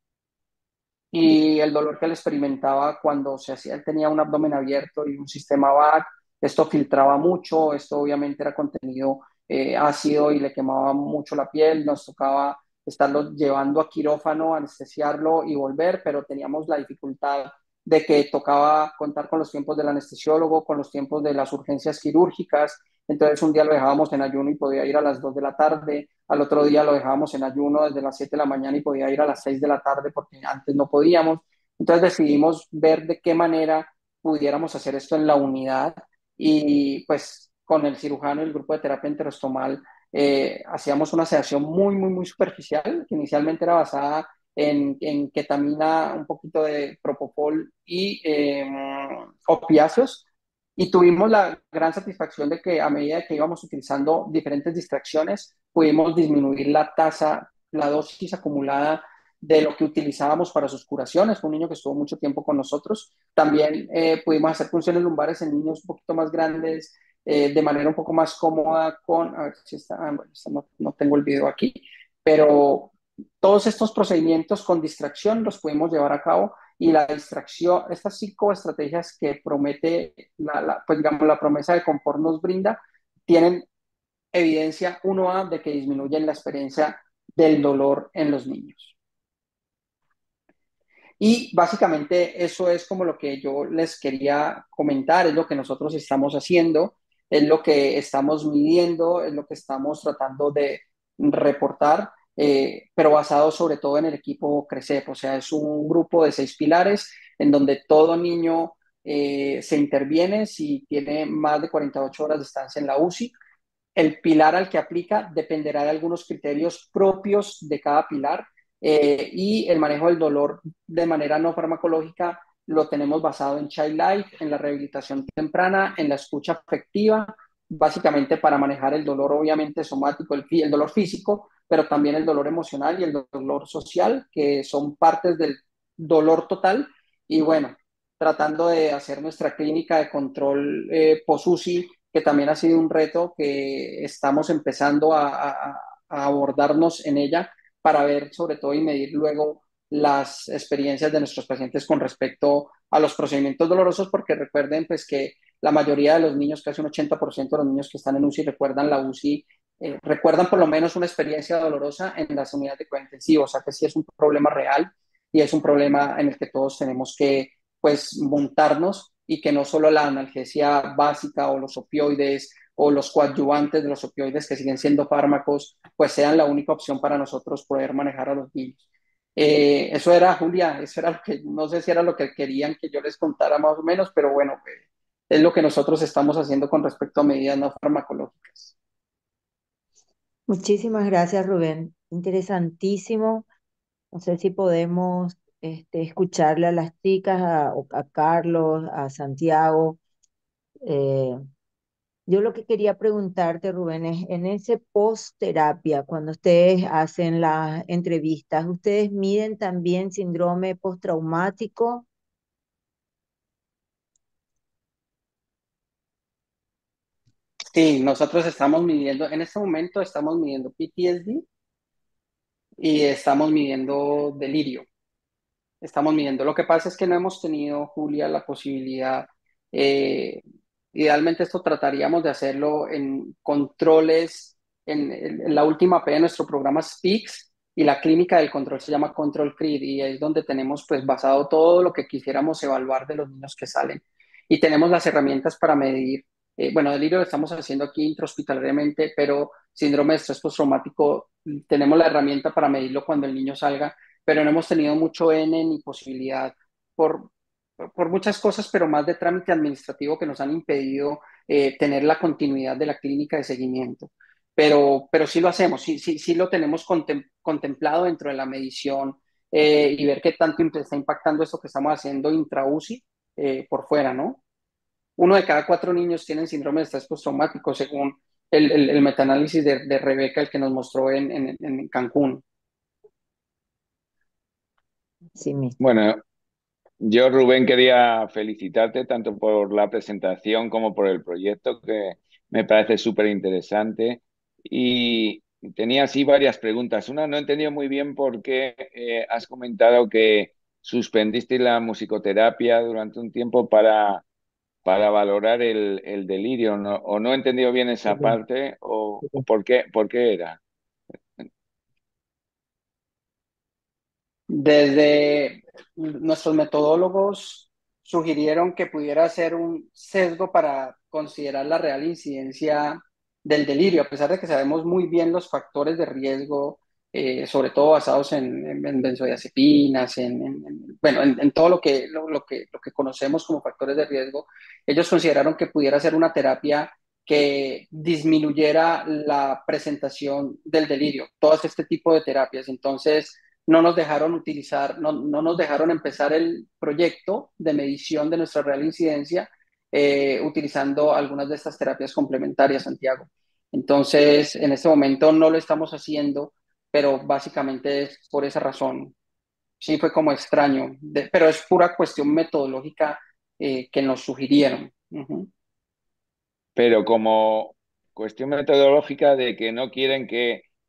y el dolor que él experimentaba cuando él tenía un abdomen abierto y un sistema VAC, esto filtraba mucho, esto obviamente era contenido ácido y le quemaba mucho la piel, nos tocaba estarlo llevando a quirófano, anestesiarlo y volver, pero teníamos la dificultad de que tocaba contar con los tiempos del anestesiólogo, con los tiempos de las urgencias quirúrgicas. Entonces un día lo dejábamos en ayuno y podía ir a las 2 de la tarde, al otro día lo dejábamos en ayuno desde las 7 de la mañana y podía ir a las 6 de la tarde porque antes no podíamos. Entonces decidimos ver de qué manera pudiéramos hacer esto en la unidad y pues con el cirujano y el grupo de terapia interostomal hacíamos una sedación muy superficial que inicialmente era basada en ketamina, un poquito de propofol y opiáceos. Y tuvimos la gran satisfacción de que a medida que íbamos utilizando diferentes distracciones, pudimos disminuir la tasa, la dosis acumulada de lo que utilizábamos para sus curaciones. Fue un niño que estuvo mucho tiempo con nosotros. También pudimos hacer funciones lumbares en niños un poquito más grandes, de manera un poco más cómoda a ver si está, bueno, no tengo el video aquí, pero todos estos procedimientos con distracción los podemos llevar a cabo y la distracción, estas 5 estrategias que promete, pues digamos, la promesa de confort nos brinda, tienen evidencia 1A de que disminuyen la experiencia del dolor en los niños. Y básicamente eso es como lo que yo les quería comentar, es lo que nosotros estamos haciendo, es lo que estamos midiendo, es lo que estamos tratando de reportar, pero basado sobre todo en el equipo CRECEP, o sea, es un grupo de 6 pilares en donde todo niño se interviene si tiene más de 48 horas de estancia en la UCI. El pilar al que aplica dependerá de algunos criterios propios de cada pilar, y el manejo del dolor de manera no farmacológica lo tenemos basado en Child Life, en la rehabilitación temprana, en la escucha afectiva, básicamente para manejar el dolor obviamente somático, el dolor físico, pero también el dolor emocional y el dolor social, que son partes del dolor total. Y bueno, tratando de hacer nuestra clínica de control post-UCI, que también ha sido un reto que estamos empezando a abordarnos en ella para ver sobre todo y medir luego las experiencias de nuestros pacientes con respecto a los procedimientos dolorosos, porque recuerden pues que la mayoría de los niños, casi un 80% de los niños que están en UCI recuerdan la UCI, recuerdan por lo menos una experiencia dolorosa en las unidades de cuidado intensivo, o sea que sí es un problema real y es un problema en el que todos tenemos que pues montarnos, y que no solo la analgesia básica o los opioides o los coadyuvantes de los opioides que siguen siendo fármacos, pues sean la única opción para nosotros poder manejar a los niños. Eso era, Julia, eso era lo que, no sé si era lo que querían que yo les contara más o menos, pero bueno, es lo que nosotros estamos haciendo con respecto a medidas no farmacológicas.
Muchísimas gracias, Rubén. Interesantísimo. No sé si podemos escucharle a las chicas, a Carlos, a Santiago. Eh, yo lo que quería preguntarte, Rubén, es en ese post-terapia, cuando ustedes hacen las entrevistas, ¿ustedes miden también síndrome postraumático?
Sí, nosotros estamos midiendo, en este momento estamos midiendo PTSD y estamos midiendo delirio. Estamos midiendo. Lo que pasa es que no hemos tenido, Julia, la posibilidad. eh, Idealmente esto trataríamos de hacerlo en controles, en la última P de nuestro programa SPEAKS, y la clínica del control se llama Control CRID, y es donde tenemos pues basado todo lo que quisiéramos evaluar de los niños que salen. Y tenemos las herramientas para medir, bueno, delirio lo estamos haciendo aquí intrahospitalariamente, pero síndrome de estrés postraumático, tenemos la herramienta para medirlo cuando el niño salga, pero no hemos tenido mucho N ni posibilidad por, por muchas cosas, pero más de trámite administrativo que nos han impedido tener la continuidad de la clínica de seguimiento. Pero sí lo hacemos, sí lo tenemos contemplado dentro de la medición, y ver qué tanto está impactando esto que estamos haciendo intra-UCI por fuera, ¿no? 1 de cada 4 niños tienen síndrome de estrés postraumático, según el metaanálisis de Rebeca, el que nos mostró en Cancún.
Sí, mismo.
Bueno, yo, Rubén, quería felicitarte tanto por la presentación como por el proyecto, que me parece súper interesante. Y tenía así varias preguntas. Una, no he entendido muy bien por qué has comentado que suspendiste la musicoterapia durante un tiempo para valorar el delirio, ¿no? O no he entendido bien esa parte, o por qué era.
Desde nuestros metodólogos sugirieron que pudiera ser un sesgo para considerar la real incidencia del delirio, a pesar de que sabemos muy bien los factores de riesgo, sobre todo basados en benzodiazepinas, bueno, en todo lo que conocemos como factores de riesgo. Ellos consideraron que pudiera ser una terapia que disminuyera la presentación del delirio, todas este tipo de terapias. Entonces, no nos dejaron utilizar, no nos dejaron empezar el proyecto de medición de nuestra real incidencia, utilizando algunas de estas terapias complementarias, Santiago. Entonces, en este momento no lo estamos haciendo, pero básicamente es por esa razón. Sí, fue como extraño, pero es pura cuestión metodológica que nos sugirieron. Ujú.
Pero como cuestión metodológica de que no quieren que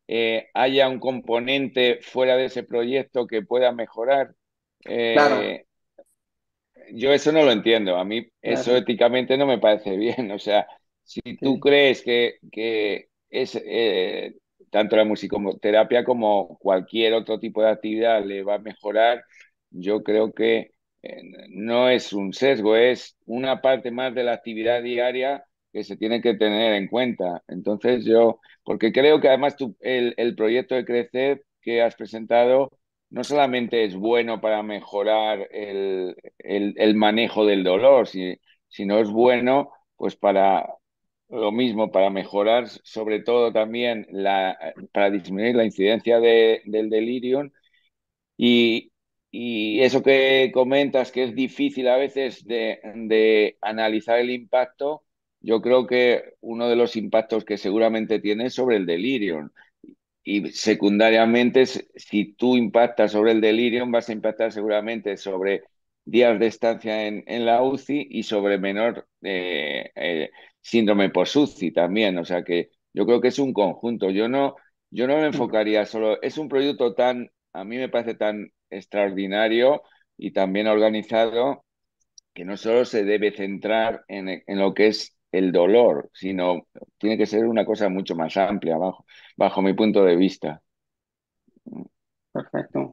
haya un componente fuera de ese proyecto que pueda mejorar.
Claro,
Eh, yo eso no lo entiendo. A mí eso
claro,
éticamente no me parece bien. O sea, si tú
sí,
crees que es tanto la musicoterapia como cualquier otro tipo de actividad le va a mejorar, yo creo que no es un sesgo, es una parte más de la actividad diaria que se tiene que tener en cuenta. Entonces yo, porque creo que además el proyecto de Crecer que has presentado no solamente es bueno para mejorar el manejo del dolor, sino es bueno pues para lo mismo, para mejorar sobre todo también para disminuir la incidencia del delirium y, y eso que comentas, que es difícil a veces de analizar el impacto, yo creo que uno de los impactos que seguramente tiene es sobre el delirium. Y secundariamente, si tú impactas sobre el delirium, vas a impactar seguramente sobre días de estancia en la UCI y sobre menor síndrome post-UCI también. O sea que yo creo que es un conjunto. Yo no me enfocaría solo. Es un proyecto a mí me parece tan extraordinario y tan bien organizado que no solo se debe centrar en lo que es el dolor, sino tiene que ser una cosa mucho más amplia, bajo mi punto de vista.
perfecto.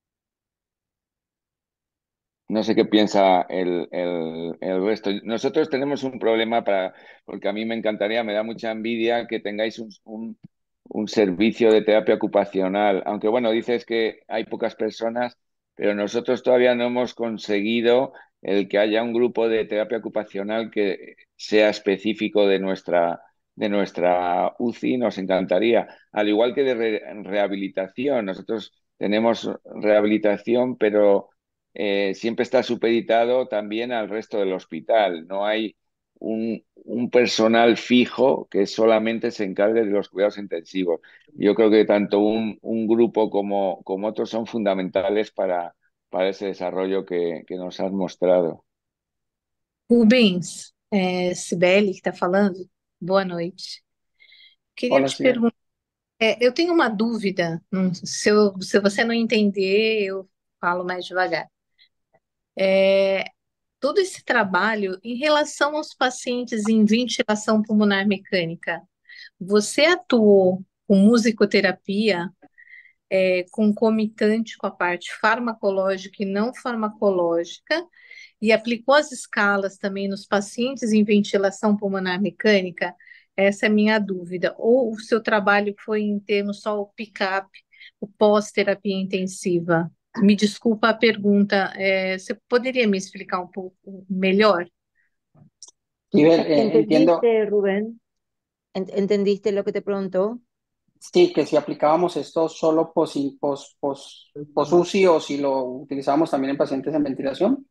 No sé qué piensa el resto. Nosotros tenemos un problema porque a mí me encantaría, me da mucha envidia que tengáis un servicio de terapia ocupacional. Aunque bueno, dices que hay pocas personas, pero nosotros todavía no hemos conseguido el que haya un grupo de terapia ocupacional que sea específico de nuestra UCI. Nos encantaría. Al igual que de rehabilitación. Nosotros tenemos rehabilitación, pero siempre está supeditado también al resto del hospital. No hay un personal fijo que solamente se encargue de los cuidados intensivos. Yo creo que tanto un grupo como otros son fundamentales para ese desarrollo que nos has mostrado.
Rubens, Cibele que está falando, boa noite. Queria
Hola,
te
Sibel.
perguntar, eu tenho uma dúvida, se você não entender, eu falo mais devagar. Todo esse trabalho em relação aos pacientes em ventilação pulmonar mecânica, você atuou com musicoterapia, concomitante com a parte farmacológica e não farmacológica, e aplicou as escalas também nos pacientes em ventilação pulmonar mecânica? Essa é a minha dúvida. Ou o seu trabalho foi em termos só o pick-up, o pós-terapia intensiva? Me desculpa a pergunta, você poderia me explicar um pouco melhor?
Sibel, entiendo,
¿Entendiste, Rubén? ¿Entendiste lo que te preguntó?
sí, que si aplicábamos esto solo pos UCI o si lo utilizábamos también en pacientes en ventilación,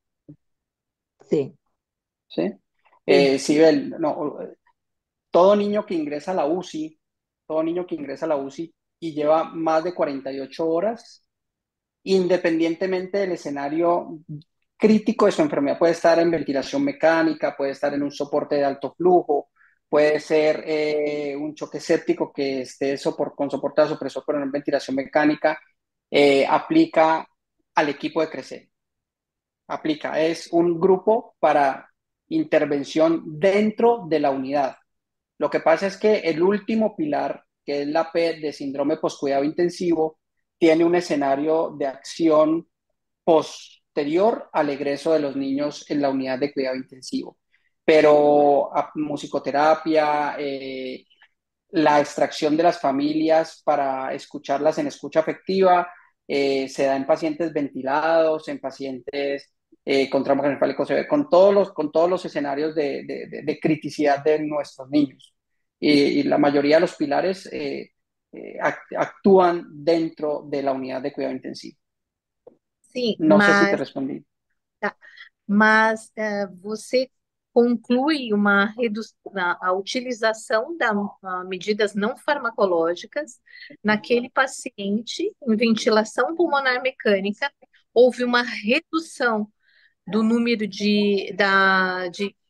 Sí,
¿sí?
sí.
Sibel, no, todo niño que ingresa a la UCI, todo niño que ingresa a la UCI y lleva más de 48 horas, independientemente del escenario crítico de su enfermedad, puede estar en ventilación mecánica, puede estar en un soporte de alto flujo, puede ser un choque séptico que esté con soporte de vasopresor, pero no en ventilación mecánica, aplica al equipo de Crecer. Aplica, es un grupo para intervención dentro de la unidad. Lo que pasa es que el último pilar, que es la P de síndrome postcuidado intensivo, tiene un escenario de acción posterior al egreso de los niños en la unidad de cuidado intensivo. Pero musicoterapia, la extracción de las familias para escucharlas en escucha afectiva, se da en pacientes ventilados, en pacientes con trauma craneoencefálico severo, con todos los escenarios de criticidad de nuestros niños. Y la mayoría de los pilares actúan dentro de la unidad de cuidado intensivo.
Sim,
No sé si te respondí.
tá. Mas você conclui uma redução, a utilização das medidas não farmacológicas naquele paciente em ventilação pulmonar mecânica, houve uma redução do número de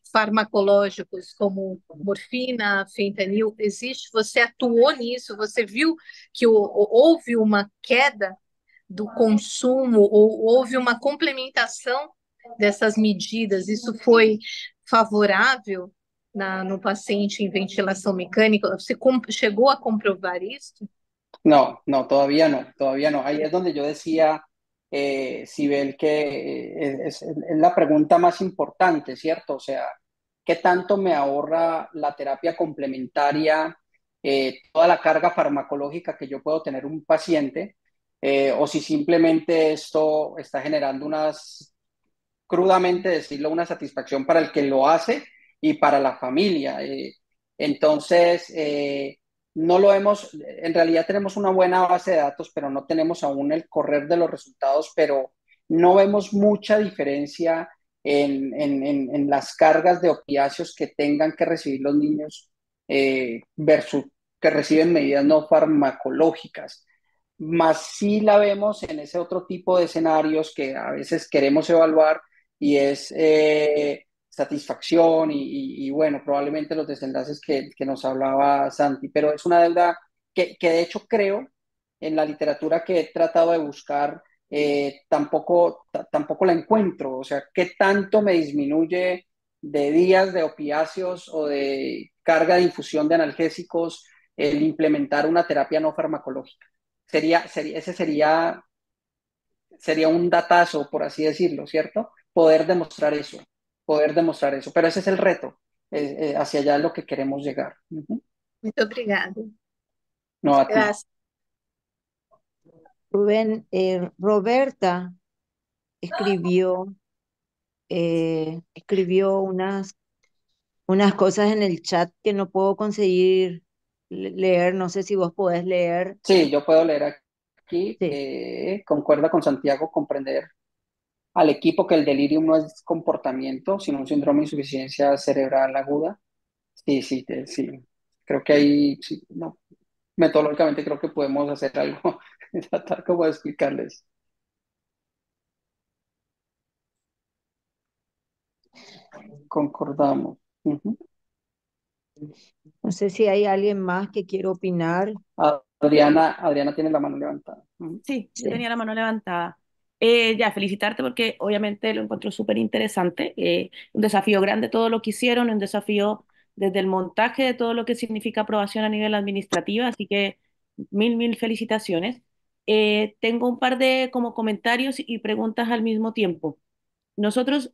farmacológicos como morfina, fentanil, existe? Você atuou nisso? Você viu que houve uma queda do consumo ou houve uma complementação dessas medidas? Isso foi favorável no paciente em ventilação mecânica? Você chegou a comprovar isso?
No, no, todavía no, todavía no. Ahí es donde yo decía, Sibel, que es la pregunta más importante, ¿cierto? O sea, ¿qué tanto me ahorra la terapia complementaria, toda la carga farmacológica que yo puedo tener un paciente? O si simplemente esto está generando unas, crudamente decirlo, una satisfacción para el que lo hace y para la familia. Entonces, no lo hemos, en realidad tenemos una buena base de datos, pero no tenemos aún el correr de los resultados, pero no vemos mucha diferencia en las cargas de opiáceos que tengan que recibir los niños versus que reciben medidas no farmacológicas. Más sí la vemos en ese otro tipo de escenarios que a veces queremos evaluar y es satisfacción y bueno, probablemente los desenlaces que nos hablaba Santi, pero es una deuda que de hecho creo en la literatura que he tratado de buscar, tampoco la encuentro, o sea, ¿qué tanto me disminuye de días de opiáceos o de carga de infusión de analgésicos el implementar una terapia no farmacológica? Ese sería un datazo, por así decirlo, ¿cierto? Poder demostrar eso, pero ese es el reto, hacia allá es lo que queremos llegar. Ujú.
Muito obrigada.
No a ti.
Graças.
Rubén, Roberta escribió, escribió unas cosas en el chat que no puedo conseguir leer. No sé si vos podés leer.
Sí, yo puedo leer aquí,
Sí.
concuerda con Santiago, comprender al equipo que el delirium no es comportamiento, sino un síndrome de insuficiencia cerebral aguda. Sí, sí, sí. Creo que ahí, sí, no, metodológicamente creo que podemos hacer algo, tratar como de explicarles. Concordamos. Ujú.
No sé si hay alguien más que quiera opinar.
Adriana tiene la mano levantada. Ujú.
Sí, yo
Sí.
tenía la mano levantada. Ya, felicitarte porque obviamente lo encuentro súper interesante. Un desafío grande todo lo que hicieron, un desafío desde el montaje de todo lo que significa aprobación a nivel administrativo, así que mil felicitaciones. Tengo un par de como comentarios y preguntas al mismo tiempo. Nosotros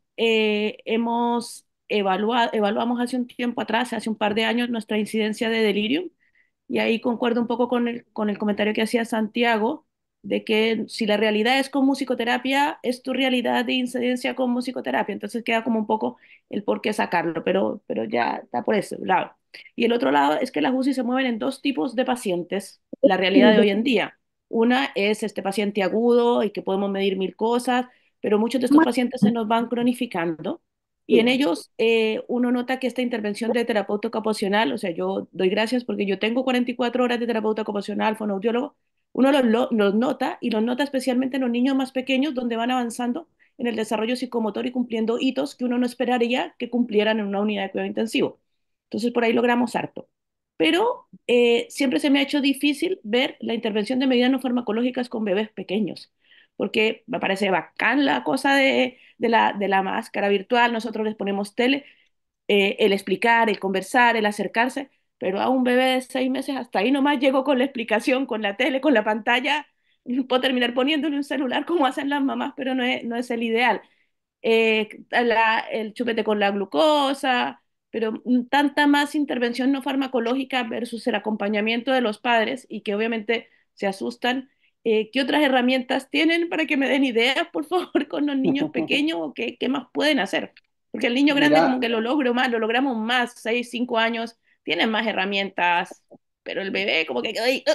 evaluamos hace un tiempo atrás, hace un par de años, nuestra incidencia de delirium y ahí concuerdo un poco con el comentario que hacía Santiago, de que si la realidad es con musicoterapia, es tu realidad de incidencia con musicoterapia. Entonces queda como un poco el por qué sacarlo, pero ya está por ese lado. Y el otro lado es que las UCI se mueven en dos tipos de pacientes, la realidad de hoy en día. Una es este paciente agudo y que podemos medir mil cosas, pero muchos de estos pacientes se nos van cronificando y en ellos uno nota que esta intervención de terapeuta ocupacional, o sea, yo doy gracias porque yo tengo 44 horas de terapeuta ocupacional, fonoaudiólogo, uno los nota y los nota especialmente en los niños más pequeños donde van avanzando en el desarrollo psicomotor y cumpliendo hitos que uno no esperaría que cumplieran en una unidad de cuidado intensivo. Entonces por ahí logramos harto. Pero siempre se me ha hecho difícil ver la intervención de medidas no farmacológicas con bebés pequeños, porque me parece bacán la cosa de la máscara virtual, nosotros les ponemos tele, el explicar, el conversar, el acercarse, pero a un bebé de 6 meses hasta ahí nomás llego con la explicación, con la tele, con la pantalla, puedo terminar poniéndole un celular como hacen las mamás, pero no es el ideal. El chupete con la glucosa, pero tanta más intervención no farmacológica versus el acompañamiento de los padres y que obviamente se asustan. ¿Qué otras herramientas tienen para que me den ideas, por favor, con los niños pequeños o qué más pueden hacer? Porque el niño grande como
Mira,
que lo logramos más, 6, 5 años, tienen más herramientas, pero el bebé como que... ay,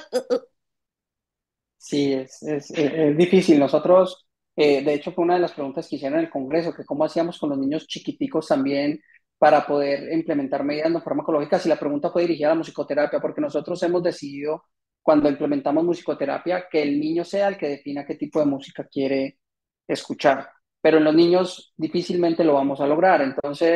sí, es difícil. Nosotros, de hecho, fue una de las preguntas que hicieron en el Congreso, que cómo hacíamos con los niños chiquiticos también para poder implementar medidas no farmacológicas. Y la pregunta fue dirigida a la musicoterapia, porque nosotros hemos decidido, cuando implementamos musicoterapia, que el niño sea el que defina qué tipo de música quiere escuchar. Pero en los niños difícilmente lo vamos a lograr. Entonces,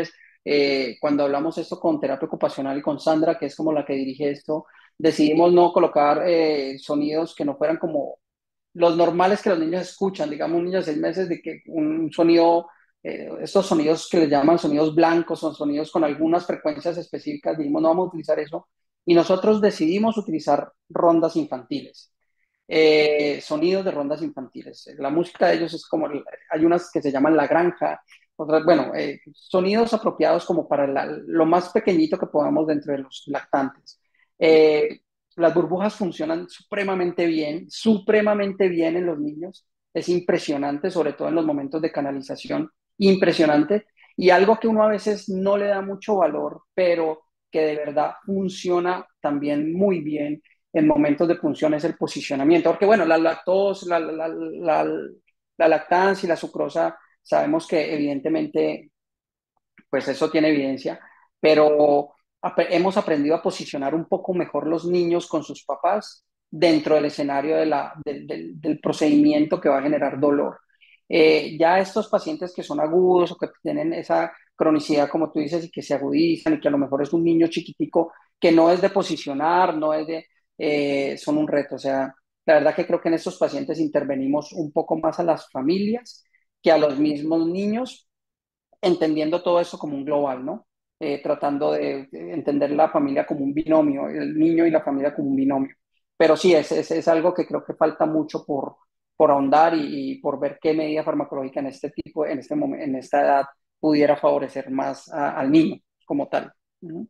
cuando hablamos esto con terapia ocupacional y con Sandra, que es como la que dirige esto, decidimos no colocar sonidos que no fueran como los normales que los niños escuchan, digamos un niño de 6 meses, de que un sonido, estos sonidos que les llaman sonidos blancos, son sonidos con algunas frecuencias específicas, dijimos no vamos a utilizar eso, y nosotros decidimos utilizar rondas infantiles, sonidos de rondas infantiles. La música de ellos es como, hay unas que se llaman La Granja, otras, bueno, sonidos apropiados como para lo más pequeñito que podamos dentro de los lactantes. Eh, las burbujas funcionan supremamente bien en los niños. Es impresionante, sobre todo en los momentos de canalización, impresionante. Y algo que uno a veces no le da mucho valor, pero que de verdad funciona también muy bien en momentos de punción es el posicionamiento. Porque bueno, la lactosa, la lactancia y la sucrosa, sabemos que evidentemente pues eso tiene evidencia, pero hemos aprendido a posicionar un poco mejor los niños con sus papás dentro del escenario del procedimiento que va a generar dolor. Ya estos pacientes que son agudos o que tienen esa cronicidad, como tú dices, y que se agudizan y que a lo mejor es un niño chiquitico que no es de posicionar, no es de, son un reto. O sea, la verdad que creo que en estos pacientes intervenimos un poco más a las familias que a los mismos niños, entendiendo todo eso como un global, ¿no? Tratando de entender la familia como un binomio, el niño y la familia como un binomio. Pero sí, es algo que creo que falta mucho por ahondar y por ver qué medida farmacológica en este tipo, en este momento, en esta edad pudiera favorecer más al niño como tal. ¿No?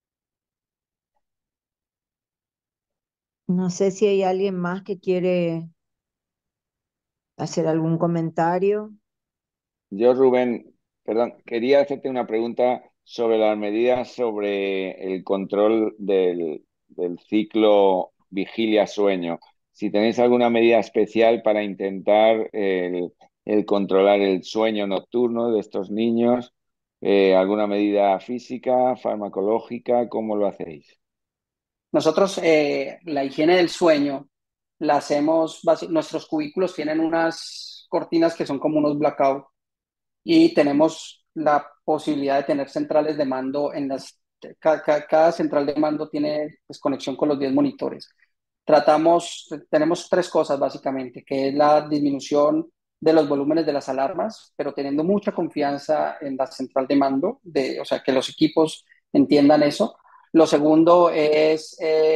No sé si hay alguien más que quiere hacer algún comentario.
Yo, Rubén, perdón, quería hacerte una pregunta sobre las medidas sobre el control del ciclo vigilia-sueño. Si tenéis alguna medida especial para intentar el controlar el sueño nocturno de estos niños, alguna medida física, farmacológica, ¿cómo lo hacéis?
Nosotros, la higiene del sueño la hacemos, nuestros cubículos tienen unas cortinas que son como unos blackout y tenemos la posibilidad de tener centrales de mando en cada central de mando tiene pues, conexión con los 10 monitores. Tenemos tres cosas básicamente, que es la disminución de los volúmenes de las alarmas, pero teniendo mucha confianza en la central de mando, o sea, que los equipos entiendan eso. Lo segundo es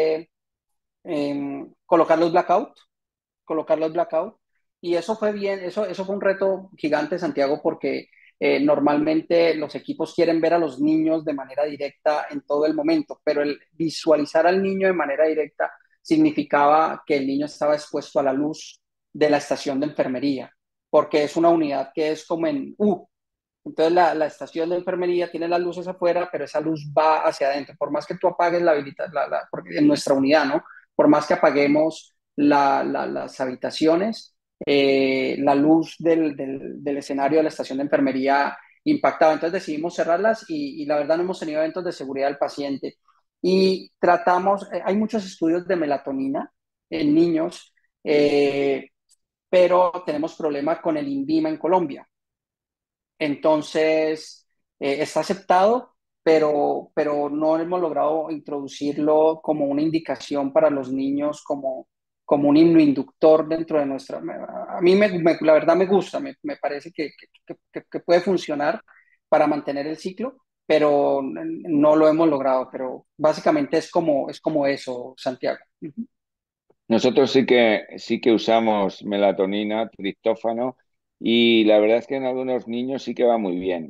colocar los blackout. Y eso fue bien, eso fue un reto gigante, Santiago, porque normalmente los equipos quieren ver a los niños de manera directa en todo el momento, pero el visualizar al niño de manera directa significaba que el niño estaba expuesto a la luz de la estación de enfermería, porque es una unidad que es como en U. Entonces la estación de enfermería tiene las luces afuera, pero esa luz va hacia adentro. Por más que tú apagues porque en nuestra unidad, ¿no? Por más que apaguemos las habitaciones, la luz del escenario de la estación de enfermería impactaba. Entonces decidimos cerrarlas y la verdad no hemos tenido eventos de seguridad del paciente. Y hay muchos estudios de melatonina en niños, pero tenemos problema con el INVIMA en Colombia. Entonces, está aceptado, pero no hemos logrado introducirlo como una indicación para los niños, como un himnoinductor dentro de nuestra. A mí, la verdad, me gusta, me parece que puede funcionar para mantener el ciclo, pero no lo hemos logrado. Pero básicamente es como eso, Santiago. Ujú.
Nosotros sí que usamos melatonina, triptófano, y la verdad es que en algunos niños sí que va muy bien.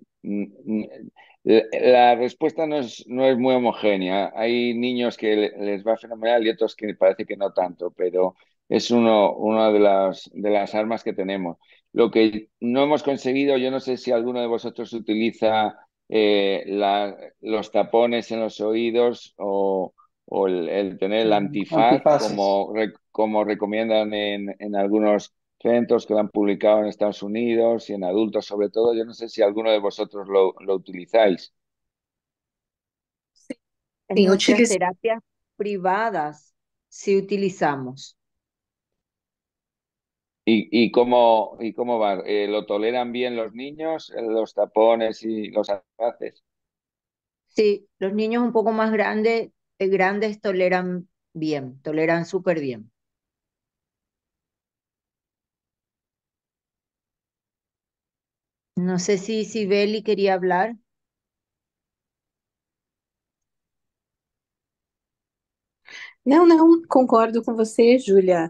La respuesta no es muy homogénea. Hay niños que les va fenomenal y otros que parece que no tanto, pero es una de las armas que tenemos. Lo que no hemos conseguido, yo no sé si alguno de vosotros utiliza los tapones en los oídos o el tener el antifaz,
Antifaces.
como recomiendan en algunos centros que lo han publicado en Estados Unidos y en adultos sobre todo. Yo no sé si alguno de vosotros lo utilizáis.
En
Sim,
nuestras
utilizo.
terapias privadas sí utilizamos.
¿Y cómo va? ¿Lo toleran bien los niños, los tapones y los antifaces?
Sí, los niños un poco más grandes toleran bien, toleran súper bien. No sé si Sibeli quería hablar.
Não, não, concordo com você, Júlia.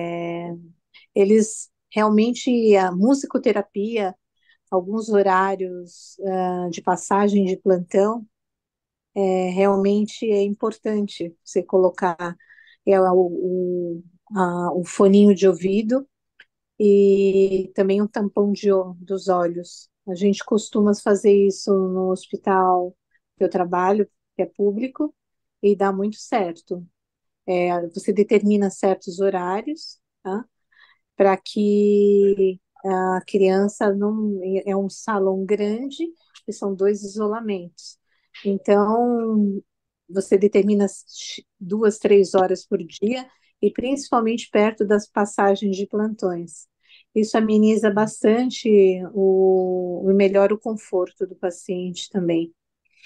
Eles realmente, a musicoterapia, alguns horários de passagem de plantão, realmente é importante você colocar o foninho de ouvido e também um tampão dos olhos. A gente costuma fazer isso no hospital que eu trabalho, que é público, e dá muito certo. Você determina certos horários, tá? Para que a criança não. É um salão grande e são dois isolamentos. Então, você determina 2, 3 horas por dia e principalmente perto das passagens de plantões. Isso ameniza bastante e melhora o conforto do paciente também.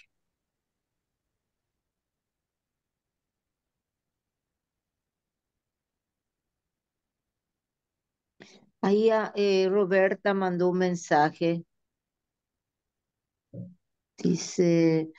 Ahí Roberta mandó un mensaje. Dice,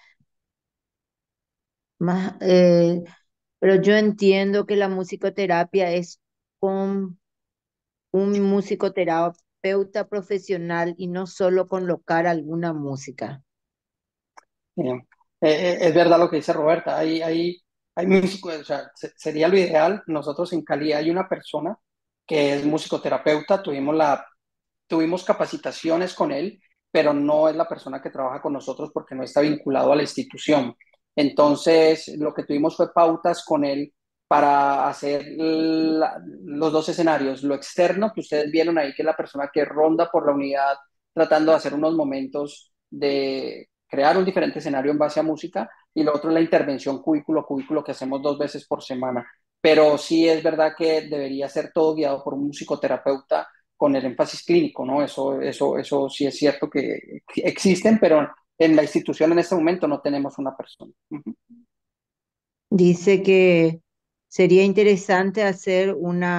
más, pero yo entiendo que la musicoterapia es con un musicoterapeuta profesional y no solo colocar alguna música.
Eh, es verdad lo que dice Roberta, hay músicos, o sea, sería lo ideal. Nosotros en Cali hay una persona que es musicoterapeuta, tuvimos capacitaciones con él, pero no es la persona que trabaja con nosotros porque no está vinculado a la institución. Entonces, lo que tuvimos fue pautas con él para hacer los dos escenarios, lo externo que ustedes vieron ahí, que es la persona que ronda por la unidad tratando de hacer unos momentos de crear un diferente escenario en base a música, y lo otro es la intervención cubículo a cubículo que hacemos 2 veces por semana. Pero sí es verdad que debería ser todo guiado por un musicoterapeuta con el énfasis clínico, ¿no? Eso sí es cierto que existen, pero en la institución en este momento no tenemos una persona. Ujú.
Dice que sería interesante hacer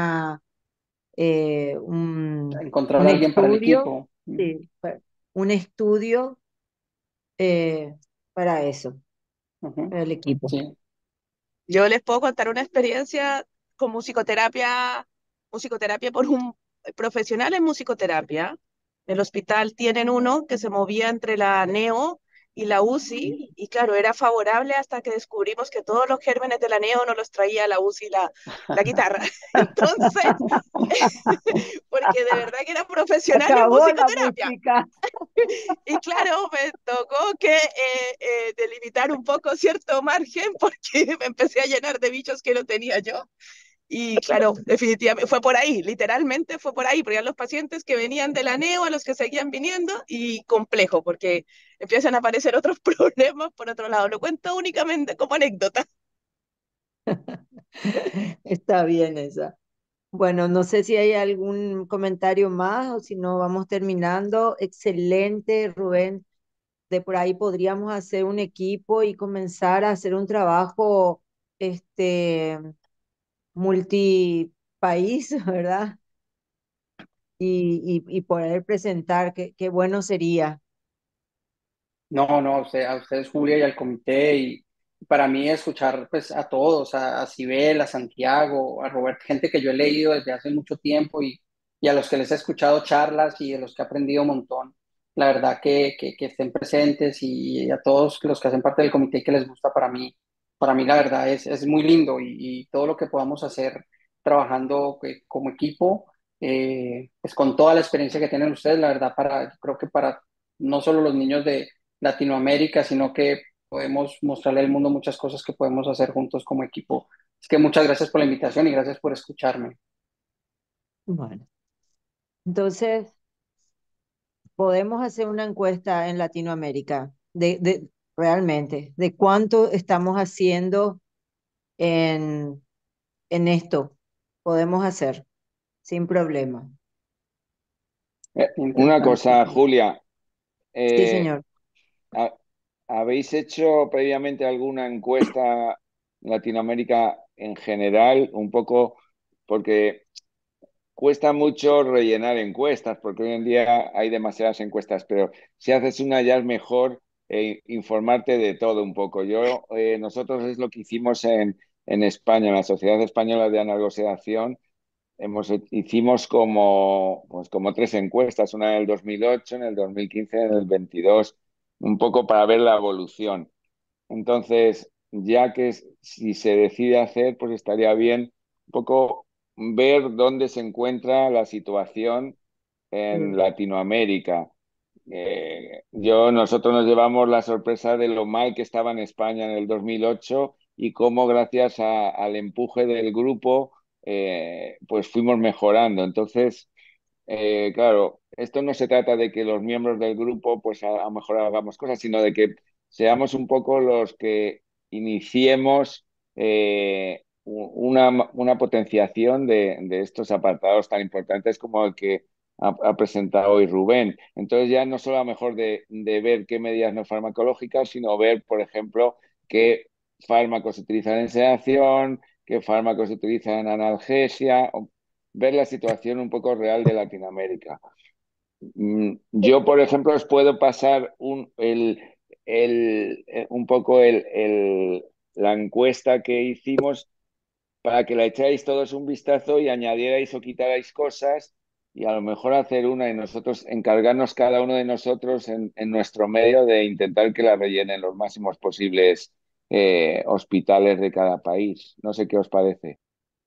eh, un,
Encontrar
un
a alguien para el
estudio,
equipo. Ujú.
sí, un estudio eh, para eso,
Ujú.
para el equipo.
Sí.
Yo les puedo contar una experiencia con musicoterapia por un profesional en musicoterapia. En el hospital tienen uno que se movía entre la neo y la UCI, y claro, era favorable hasta que descubrimos que todos los gérmenes de la neo no los traía la UCI la guitarra. Entonces, porque de verdad que era profesional en
Acabó la
musicoterapia.
música.
Y claro, me tocó que delimitar un poco cierto margen porque me empecé a llenar de bichos que no tenía yo. Y claro, definitivamente fue por ahí, literalmente fue por ahí, porque eran los pacientes que venían de la neo a los que seguían viniendo, y complejo, porque empiezan a aparecer otros problemas por otro lado. Lo cuento únicamente como anécdota.
Está bien esa. Bueno, no sé si hay algún comentario más o si no vamos terminando. Excelente, Rubén. De por ahí podríamos hacer un equipo y comenzar a hacer un trabajo este, multipaís, ¿verdad? Y poder presentar, qué bueno sería.
No, no, a ustedes, Julia, y al comité, y para mí escuchar pues a todos, a Sibel, a Santiago, a Robert, gente que yo he leído desde hace mucho tiempo, y a los que les he escuchado charlas y de los que he aprendido un montón. La verdad que estén presentes, y a todos los que hacen parte del comité que les gusta, para mí la verdad es muy lindo, y todo lo que podamos hacer trabajando como equipo, pues con toda la experiencia que tienen ustedes, la verdad, creo que para no solo los niños de Latinoamérica, sino que podemos mostrarle al mundo muchas cosas que podemos hacer juntos como equipo. Es que muchas gracias por la invitación y gracias por escucharme.
Bueno, entonces podemos hacer una encuesta en Latinoamérica realmente de cuánto estamos haciendo en, en esto. Podemos hacer sin problema.
Una
Interesante.
cosa, Julia,
Sí,
eh,
señor.
a- ¿habéis hecho previamente alguna encuesta en Latinoamérica en general? Un poco porque cuesta mucho rellenar encuestas, porque hoy en día hay demasiadas encuestas, pero si haces una ya es mejor informarte de todo un poco. Nosotros es lo que hicimos en España, en la Sociedad Española de Analgosedación. Hicimos como tres encuestas, una en el 2008, en el 2015, en el 22, un poco para ver la evolución. Entonces, ya que si se decide hacer, pues estaría bien un poco ver dónde se encuentra la situación en
Sí.
Latinoamérica. Nosotros nos llevamos la sorpresa de lo mal que estaba en España en el 2008 y cómo gracias al empuje del grupo, pues fuimos mejorando. Entonces, claro, esto no se trata de que los miembros del grupo, pues a lo mejor hagamos cosas, sino de que seamos un poco los que iniciemos una potenciación de estos apartados tan importantes como el que ha presentado hoy Rubén. Entonces ya no solo a lo mejor de ver qué medidas no farmacológicas, sino ver, por ejemplo, qué fármacos se utilizan en sedación, qué fármacos se utilizan en analgesia, ver la situación un poco real de Latinoamérica. Yo, por ejemplo, os puedo pasar un poco la encuesta que hicimos para que la echáis todos un vistazo y añadierais o quitarais cosas y a lo mejor hacer una y nosotros encargarnos cada uno de nosotros en nuestro medio de intentar que la rellenen los máximos posibles hospitales de cada país. No sé qué os parece.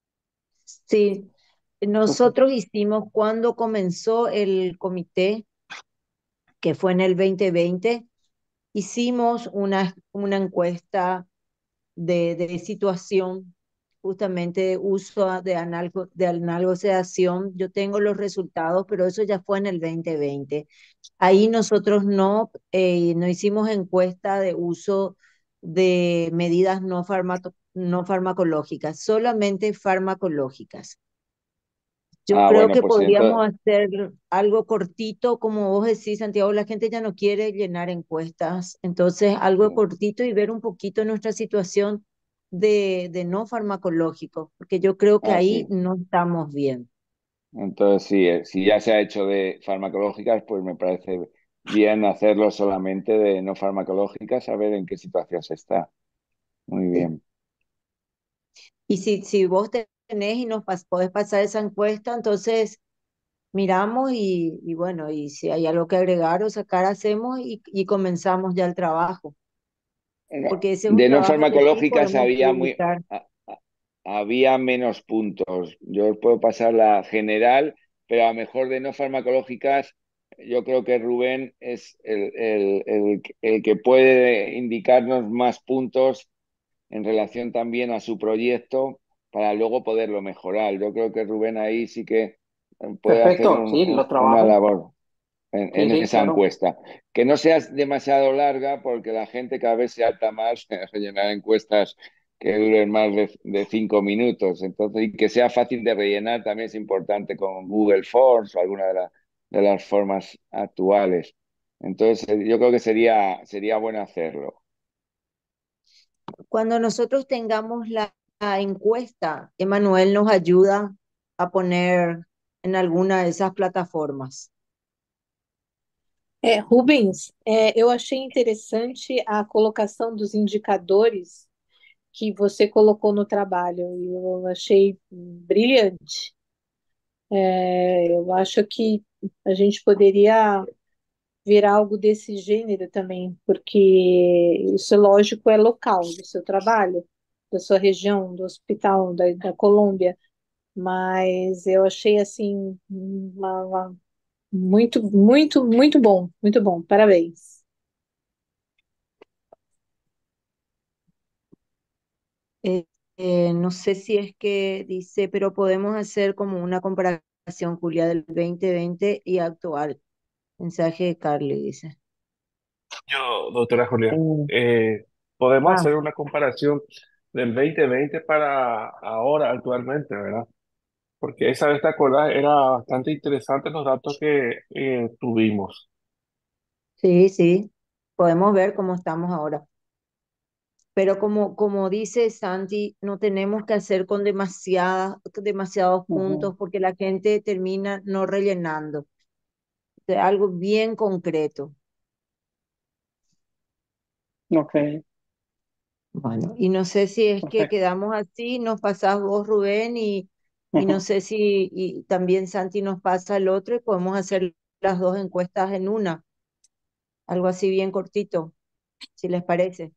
Sí,
Súper.
nosotros hicimos cuando comenzó el comité, que fue en el 2020, hicimos una encuesta de situación, justamente de uso de analgosedación. Yo tengo los resultados, pero eso ya fue en el 2020. Ahí nosotros no hicimos encuesta de uso de medidas no farmacológicas, solamente farmacológicas. Yo
Ah,
creo
bueno,
que
pues
podríamos
entonces,
hacer algo cortito, como vos decís, Santiago, la gente ya no quiere llenar encuestas, entonces algo cortito y ver un poquito nuestra situación de no farmacológico, porque yo creo que ahí
sí.
no estamos bien.
Entonces, sí, si ya se ha hecho de farmacológicas, pues me parece bien hacerlo solamente de no farmacológicas, a ver en qué situación se está. Muy
Sí.
bien.
Y si vos tenés y podés pasar esa encuesta, entonces miramos y bueno, y si hay algo que agregar o sacar, hacemos y comenzamos ya el trabajo, porque ese es un
De no
trabajo que sí
farmacológicas
podemos priorizar.
había menos puntos. Yo os puedo pasar la general, pero a lo mejor de no farmacológicas, yo creo que Rubén es el que puede indicarnos más puntos en relación también a su proyecto para luego poderlo mejorar. Yo creo que Rubén ahí sí que puede hacer
Perfecto, sí, lo
una
trabajo.
labor
Sí,
en
sí,
esa
claro.
encuesta. Que no sea demasiado larga porque la gente cada vez se harta más de rellenar encuestas que duren más de 5 minutos. Entonces, y que sea fácil de rellenar también es importante con Google Forms o alguna de las formas actuales. Entonces, yo creo que sería bueno hacerlo.
Cuando nosotros tengamos la encuesta, Emanuel nos ayuda a poner en alguna de esas plataformas.
Rubens, eu achei interessante a colocação dos indicadores que você colocou no trabalho. Eu achei brilhante. Eu acho que a gente poderia ver algo desse gênero também, porque isso, lógico, é local do seu trabalho, da sua região, do hospital da Colômbia, mas eu achei assim muito, muito, muito bom, muito bom. Parabéns.
Eh, no sé si es que dice, pero podemos hacer como una comparación, Julia, del 2020 y actual. Mensaje de Carly, dice.
Yo, doctora Julia,
Eh,
podemos
ah,
hacer una comparación del 2020 para ahora, actualmente, ¿verdad? Porque esa vez, ¿te acuerdas? Era bastante interesante los datos que tuvimos.
sí, sí, podemos ver cómo estamos ahora. Pero como dice Santi, no tenemos que hacer con demasiados
Ujú.
puntos porque la gente termina no rellenando. De algo bien concreto.
Ok,
Bueno, y no sé si es que
perfecto.
quedamos así, nos pasás vos, Rubén, y no
Ujú.
sé si y también Santi nos pasa el otro y podemos hacer las dos encuestas en una, algo así bien cortito, si les parece.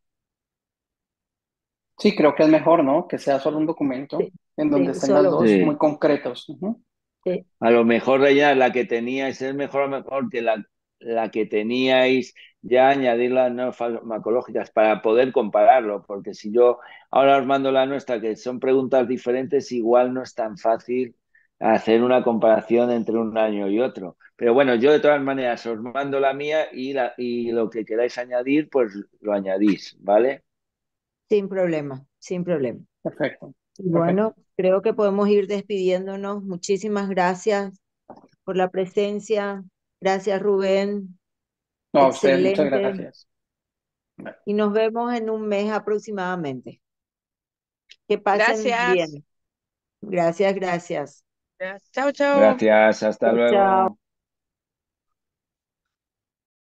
Sí, creo que es mejor, ¿no? Que sea solo un documento
Sí,
en donde
sí,
estén las
solo uno.
dos muy
Sí.
concretos. Ujú.
Sí,
A lo mejor rellenar la que teníais, es mejor a lo mejor que la que teníais ya añadir las no farmacológicas para poder compararlo, porque si yo ahora os mando la nuestra, que son preguntas diferentes, igual no es tan fácil hacer una comparación entre un año y otro. Pero bueno, yo de todas maneras os mando la mía y lo que queráis añadir, pues lo añadís, ¿vale?
sin problema, sin problema.
Perfecto,
Y
perfecto.
bueno, creo que podemos ir despidiéndonos. Muchísimas gracias por la presencia. Gracias, Rubén.
No, a ustedes, muchas
Excelente.
gracias.
Y nos vemos en un mes aproximadamente. Que pasen
Gracias.
bien. Gracias, gracias.
Chao, chao.
Gracias, hasta
Chao, chao.
luego.